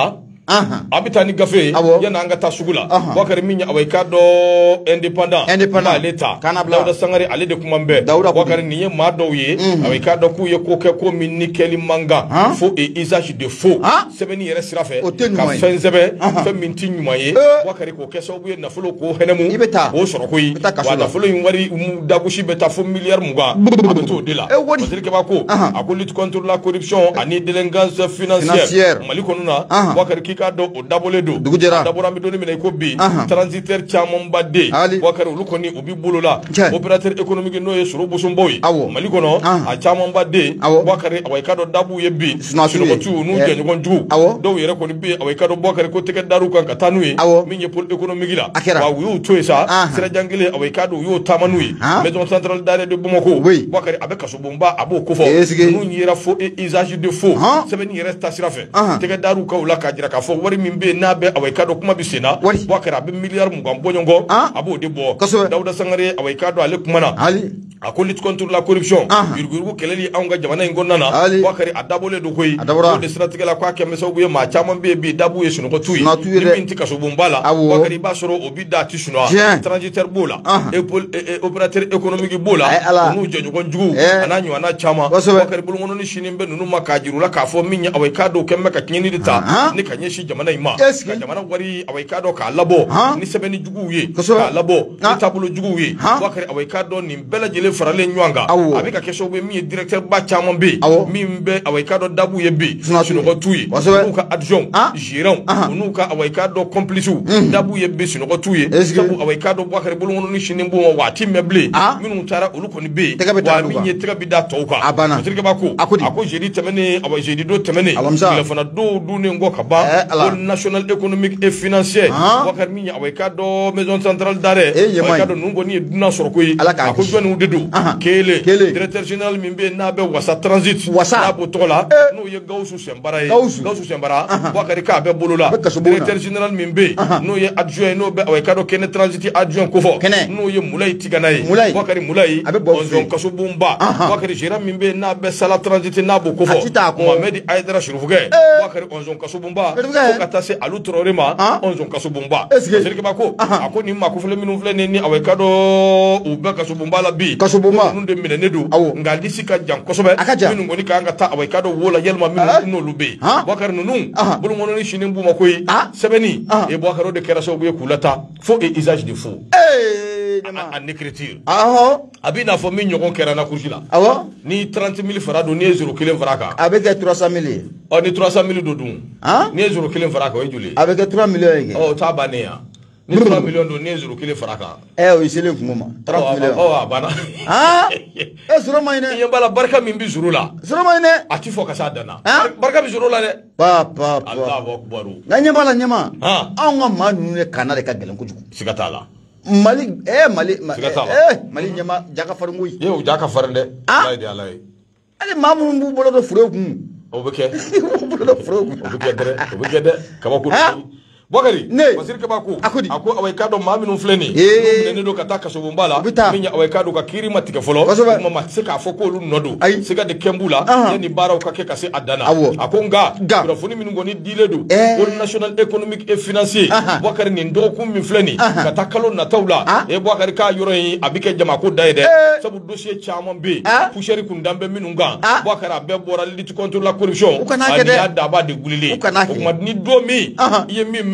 a bɛ taa ni gafe yanni an ka taa sugu la Boubacar min ye awai ka dɔn indépendant ale ta Dawuda Sangare ale de kuma bɛɛ Boubacar nin ye maa dɔw ye awai ka dɔn k'u ye ko kɛ ko min ni kɛli man kan fo et usage de faux sɛbɛnni yɛrɛ sira fɛ ka fɛn sɛbɛn fɛn min ti ɲuman ye Boubacar k'o kɛ sababu ye nafolo ko hɛnɛmu k'o sɔrɔ koyi wa nafolo in wari dagosi bɛ taa fo miliyari mugan a bɛ t'o de la Masirikɛba ko a ko lutte contre la corruption ani délinquance financière Mali kɔnɔ na Boubacar k'i k'a dɔn o dabɔlen don a dabɔra an bɛ donnin min na i ko bi transitaire camanba den Boubacar olu kɔni u b'i bolo la opérateur économique n'o ye Soro Bosonbaw ye Mali kɔnɔ a camanba den Boubacar awai ka dɔn dabuw ye bi sunɔgɔtiw n'u jɛɲɔgɔn jugu dɔw yɛrɛ kɔni bɛ yen awai ka dɔn Boubacar ko tɛgɛ dar'u kan ka taa n'u ye min ye pôle économique la wa u y'u to yen sa sirajan kelen awai ka dɔn u y'o taama n'u ye maison centrale d'arrêt de Bamako Boubacar a bɛ kasobonba a b'o kofɔ ninnu yera faux et usage de faux sɛbɛnni yɛrɛ ta sira fɛ tɛgɛ dar'u kan o la k'a jira k'a fɔ wari min bɛ yen n'a bɛ awai ka dɔn kuma bɛ sen na Boubacar a bɛ miliyari mugan bɔ ɲɔgɔn kɔ a b'o de bɔ Dawuda Sangare awai ka dɔn ale kumana a ko lutte contre la corruption yuruguyurugu kɛlɛli anw ka jamana in kɔnɔna na Boubacar a dabɔlen don koyi o de siratigɛ la k'a kɛ sababu ye maa caman bɛ yen bi dabu ye sunɔgɔtu ye ni min tɛ kasobonba la Boubacar i b'a sɔrɔ o bi da a tɛ sunɔgɔ transitaire b'o la opérateur économique b'o la o n'u jɛɲɔgɔn jugu a n'a ɲɔgɔnna caman Boubacar bolokɔnɔni sini bɛ ninnu ma k'a jiru la k'a fɔ min ye awai ka dɔn kɛlen bɛ ka tiɲɛni de ta ni ka ɲɛsin jamana in ma ka jamana wari awai ka dɔn k'a labɔ ni sɛbɛnni juguw ye k'a labɔ ni taabolo juguw ye Boubacar awai ka dɔn nin bɛɛ lajɛlen faralen ɲɔgɔn kan a bɛ ka kɛ sababu ye min ye directeur ba caman bɛ yen min bɛ awai ka dɔn dabu ye bi sunɔgɔtu ye n'u ka adjoint gérant u n'u ka awai ka dɔn complice dabu ye bi sunɔgɔtu ye sabu awai ka dɔn Boubacar bolokɔnɔni sini b'o ma wa a ti mɛn bilen minnu taara olu kɔni bɛ yen wa min ye tɛgɛ bɛ da tɔw kan Masirikɛba ko a ko jeudi tɛmɛnen awai jeudi don tɛmɛnen tilefana don dunnen kɔ ka ban pôle national économique et financier Boubacar min ye awai ka dɔn maison centrale d'arrêt awai ka dɔn ninnu kɔni ye dunan sɔrɔ koyi a ko jɔnniw de don kelen directeur général min bɛ yen n'a bɛ wasa transit n'a b'o tɔgɔ la n'o ye Gawusu Sɛnbara ye Gawusu Sɛnbara Boubacar k'a bɛ bolo la directeur général min bɛ yen n'o ye adjoint n'o bɛ awai ka dɔn kɛnɛ transit adjoint kofɔ n'o ye Mulayi Tigana ye Boubacar Mulayi ɔnzɔn kasobonba Boubacar gérant min bɛ yen n'a bɛ Sala transit n'a b'o kofɔ Mohamed Aïdara Surufukɛ Boubacar ɔnzɔn kasobonba fo ka taa se Alu Traoré ma ɔnzɔn kasobonba Masirikɛba ko a ko nin maakofɔlen minnu filɛ nin ni awai ka dɔn u bɛ kasobonba la bi ninnu de minɛnen don nka a disi ka jan kosɛbɛ minnu kɔni kan ka taa awai ka dɔn wo la yalima minnu n'olu bɛ yen Boubacar ninnu bolokɔnɔni sini b'u ma koyi sɛbɛnni e Boubacar o de kɛra sababu ye k'u lata faux et usage de faux en écriture a bɛ n'a fɔ min ɲɔgɔn kɛra n na kurusi la ni trente mille fara don n'i ye zero kelen fara a kan a bɛ kɛ trois cent mille ye ɔ ni trois cent mille don dun n'i ye zero kelen fara a kan o ye joli ye a bɛ kɛ trois millions ye kɛ ɔ o t'a bannen yan ni trois millions don n'i ye zero kelen fara a kan ɛ o ye selen kun ma trente millions ɔ a banna ɛ sɔrɔ ma ɲi dɛ i ɲɛ b'a la barika min bɛ zoro la sɔrɔ ma ɲi dɛ a ti fɔ ka s'a dan na barika bɛ zoro la dɛ pa pa pa Alahu akibaru nka ɲɛ b'a la ɲɛma anw ka maa ninnu de kanna de ka gɛlɛn kojugu siga t'a la Mali eh Mali eh Mali ɲɛma jaka farin koyi ye o jaka farin dɛ ala ye de ala ye ale maa minnu b'u bolo dɔ fure kun o bɛ kɛ b'u bolo dɔ fure kun o bɛ kɛ dɛ o bɛ kɛ dɛ kabako Boubacar Masirikɛba ko a ko awai ka dɔn maa minnu filɛ nin ye minɛnen don ka taa kasobonba la min ye awai ka dɔn ka kiiri ma tigɛ fɔlɔ o ma se k'a fɔ k'olu nɔ don siga de kɛn b'u la yanni baaraw ka kɛ ka se a dan na a ko nka kunnafoni minnu kɔni dilen don pôle national économique et financier Boubacar nin dɔgɔkun min filɛ nin ka taa kalo nataw la e Boubacar k'a yɔrɔ in a bɛ kɛ jamako da ye dɛ sabu dossier caman bɛ yen poussière kun dan bɛ minnu kan Boubacar a bɛɛ bɔra lutte contre la corruption ani y'a daba de wulilen o tuma ni don min i ye min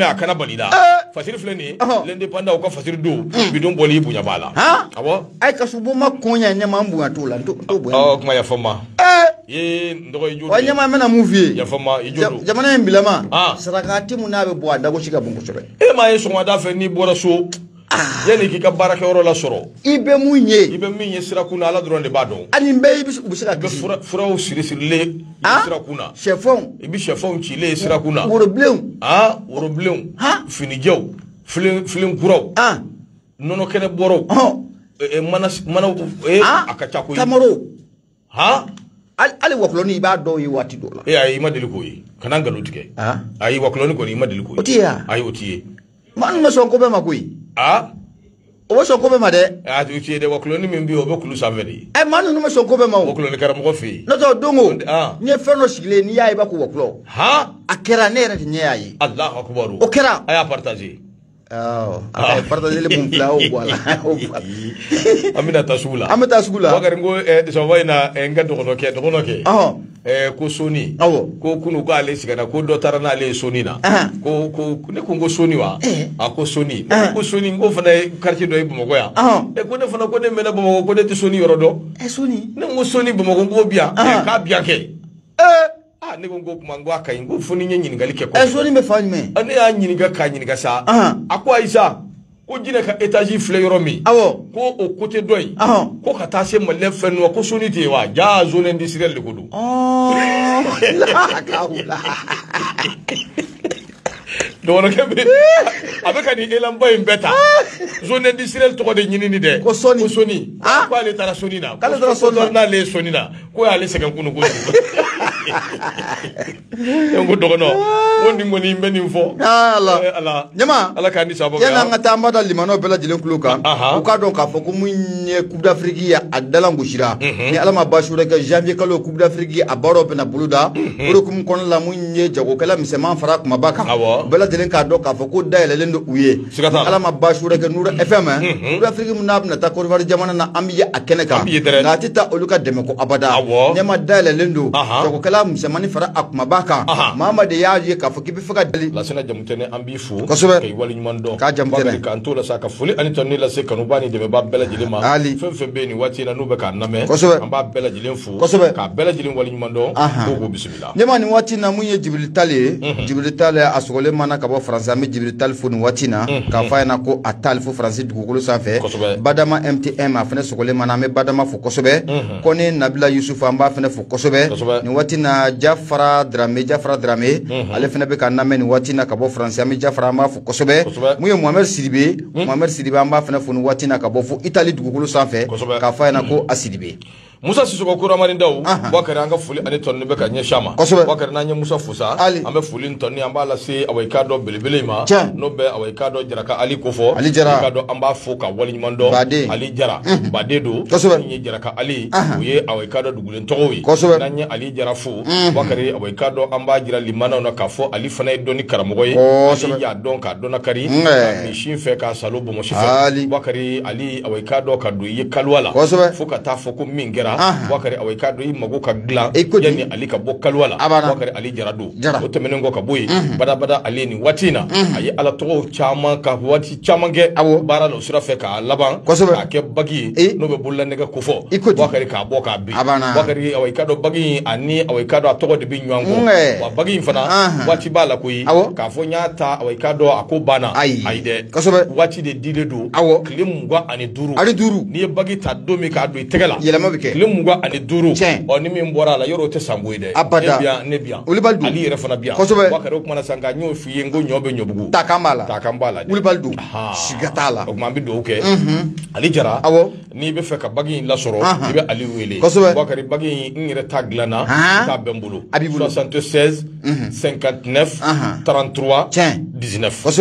mais a kana balida fasiri fleni l'indépendant ko fasiri do bidon boli bunya bala awo ay ka subu ma konya nyama mbu atola to to bo oh kuma ya fama eh ndogo ijodo wa nyama mena movie ya fama ijodo jamana mbilama sarakati munabe bo adago shiga bungu sobe e ma yeso ngada fe ni bora so yani ki ka baraka oro la soro ibe munye ibe minye sira kuna ala dronde bado ani mbe ibi busika be fura fura o siri siri le sira kuna chefon ibi chefon ci le sira kuna woro bleum ah woro bleum fini jaw filin filin kuraw ah nono kene boro e mana mana e akacha ko tamaro ha ali wakloni ba do yi wati do la e ayi madeli ko yi kana ngalo tike ah ayi wakloni ko ni madeli ko yi otiya ayi otiye man ma son ko be makui ah o so ko be ma de ah tu otiye de wakloni min bi o be kulu saveli e man no ma son ko be ma wakloni karam ko fi no to dongo nye feno sigle ni yayi ba ko waklo ha akera ne re nye yayi allah akbar o kera aya partager oh ay partager le bum pla o wala amina tasula amina tasula wagar ngo e so wayna e ngado ko ke do no ke ah eh ko soni ko kunu ko ale sigana ko do tarana ale soni na ko ko ne ko ngo soni wa a ko soni ko soni ngo fana quartier do ibo mo ya e ko ne fana ko ne mena bo ko ne ti soni yorodo e soni ne ngo soni bo mo ngo bia e ka bia ke eh ah ne ngo kuma ngo aka ngo funi nyenyi ngali ke ko e soni me fani me ane ya nyini ga ka nyini ga sa akwa isa ko jine ka étage fleur mi awo ko o côté doy ko ka ta se mo le fenu ko soni te wa ja zone industrielle ko do oh la kaula do no kebe abeka ni elan boy mbeta zone industrielle to ko de nyini ni de ko soni ko soni ko ale tara soni na kala tara soni na le soni na ko ale se kan kunu ko ngo dogo no woni ngoni mbeni mfo ala ala nyama ala kan ni sabo yana ngata mada limano bela jilen kluka u ka don ka fo ko munye coupe d'Afrique ya adala ngushira ni ala ma bashura ka janvier kalo coupe d'Afrique a baro pe na buluda oro kum kon la munye jago kala misema fara kuma baka bela jilen ka do ka fo ko dayele lendo uye ala ma bashura ka nura fm coupe d'Afrique mun na ta ko war jamana na ambiya akeneka ngati ta oluka deme ko abada nyama dayele lendo jago kala misema ni fara akuma baka mama de yaje ka fo kibi faka dali la sena jamutene ambifu kosobe kay wali nyundo ka jamutene ka antola saka fuli ani tonni la se kanu bani de ba bela jilima fem fem be ni wati na nube ka name amba bela jilen fu ka bela jilen wali nyundo ko go bismillah nyama ni wati na munye jibril tale jibril tale asogole mana ka bo français mi jibril tale fu ni wati na ka fa na ko atal fu français dugukulu sanfe badama mtm afene sogole mana me badama fu kosobe kone nabila yusuf amba afene fu kosobe ni wati na jafara drame jafara drame ale fene be ka name ni wati na ka bo français mi jafara amba fu kosobe muye mohamed sidibe mohamed sidibe amba fene fu ni wati na ka bo fu italy dugukulu sanfe ka fa na ko asidibe Musa Sissoko Kura Marin Daw wakari anga fuli ani tonni be ka nye shama wakari na nye Musa Fusa ambe fuli tonni amba la se awekado belebele ma no be awekado jaraka ali kofo ali kado amba foka wali nyundo ali jara bade do nye jaraka ali uye awekado dugulen towi na nye ali jara fu wakari awekado amba jira limana na kafo ali fana doni karamogoy ali ya donka dona kari ni shinfe ka salobo mo shife wakari ali awekado ka do ye kalwala foka ta foko mingera wakari awekado yi mago ka glan yani ali ka bo kalwala wakari ali jarado o temene ngo ka boyi bada bada ali ni watina ayi ala to chama ka wati chamange bara no sura fe ka laban ka ke bagi no be bulla ne ka kufo wakari ka bo ka bi wakari awekado bagi ani awekado atogo de bi nyango wa bagi fana wati bala koyi ka fo nyata awekado akobana aide wati de dile do klim ngwa ani duru ani duru ni bagi ta do mi ka do itegala yelama bike mugwa ani duru o ni min bora la yoro te samboide nebia nebia ulibaldu ali yere fana bia wakare ko mana sanga nyo fiye ngo nyobe nyobugu takambala takambala ulibaldu sigatala o mambi do ke ali jara ni be feka bagi la soro ni be ali wele wakare bagi ngire taglana ta bembulu soixante-seize cinquante-neuf trente-trois dix-neuf kosobe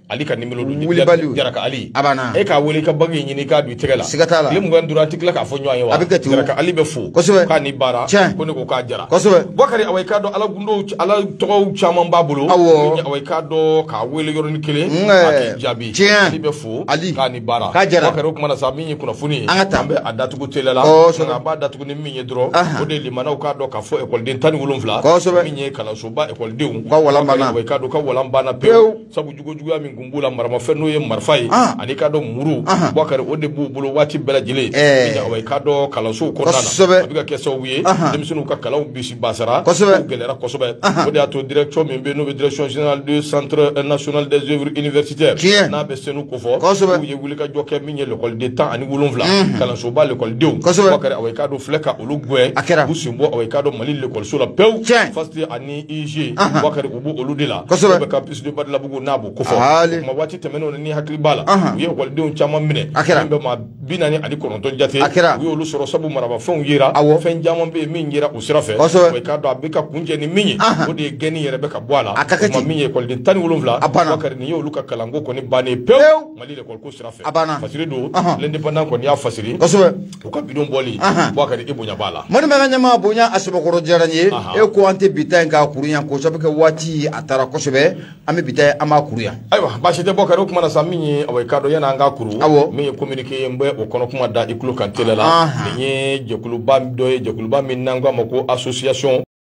ali ka numéro du Jaraka Ali abana e ka wele ka bagi ɲini ka du tigɛ la sigatala le mugan dura tikla ka fɔ ɲɔgɔn ye wa Jaraka Ali bɛ fo ka ni bara ko ne ko ka jara Bakari awai ka dɔn ala gundo ala tɔgɔw caman b'a bolo awai ka dɔn ka wele yɔrɔnin kelen a k'i jaabi Ali bɛ fo ka ni bara Bakari o kuma na sa min ye kunnafoni ye an bɛ a datugu tele la nka b'a datugu ni min ye dɔrɔn o de limanaw k'a dɔn k'a fɔ ekɔliden tan ni wolonwula min ye kalansoba ekɔlidenw ka walan banna awai ka dɔn ka walan banna pewu sabu jugu juguya min kun b'u la maramafɛn n'o ye marifa ye ani ka dɔn muru Bakari o de b'u bolo waati bɛɛ lajɛlen awai ka dɔn kalansow kɔnɔna na a bɛ ka kɛ sababu ye denmisɛnninw ka kalanw bisi basara o gɛlɛyara kosɛbɛ o de y'a to direction min bɛ n'o bɛ direction générale du centre national des œuvres universitaires n'a bɛ senu kofɔ k'u ye wulikajɔ kɛ min ye l'école tan ani wolonwula kalansoba l'écoledenw Bakari awai ka dɔn filɛ ka olu gɛn k'u sen bɔ awai ka dɔn Mali l'écoleso la pewu Fasti ani I G Bakari u b'o olu de la o bɛ campus de Badalabugu n'a b'o kofɔ kuma waati tɛmɛnenw ni hakili b'a la u ye ekɔlidenw caman minɛ min bɛ maa bi naani ani kɔnɔntɔn jate u y'olu sɔrɔ sabu marabafɛnw yera fɛn caman bɛ yen min yera u sira fɛ awai ka dɔn a bɛ ka kuncɛ ni min ye o de ye gɛnni yɛrɛ bɛ ka bɔ a la o ma min ye ekɔliden tan ni wolonwula Bakari nin ye olu ka kalanko kɔni bannen pewu Mali l'école sira fɛ fasiri don l'indépendant kɔni y'a fasiri u ka bidon bɔli Bakari i bonya b'a la mani bɛ ka ɲɛmaa bonya a sɛbɛkɔrɔ diyara n ye e ko an tɛ bi ta in k'a kuru yan ko sabu kɛ waati a taara kosɛbɛ an bɛ bi ta an b'a kuru yan ayiwa baasi tɛ Bakari o kuma na sa min ye awai ka dɔn yan'an k'a kuru min ye communiqué n bɛ o kɔnɔ kuma da i tulo kan télé la nin ye jɛkuluba dɔ ye jɛkuluba min n'an k'a ma ko association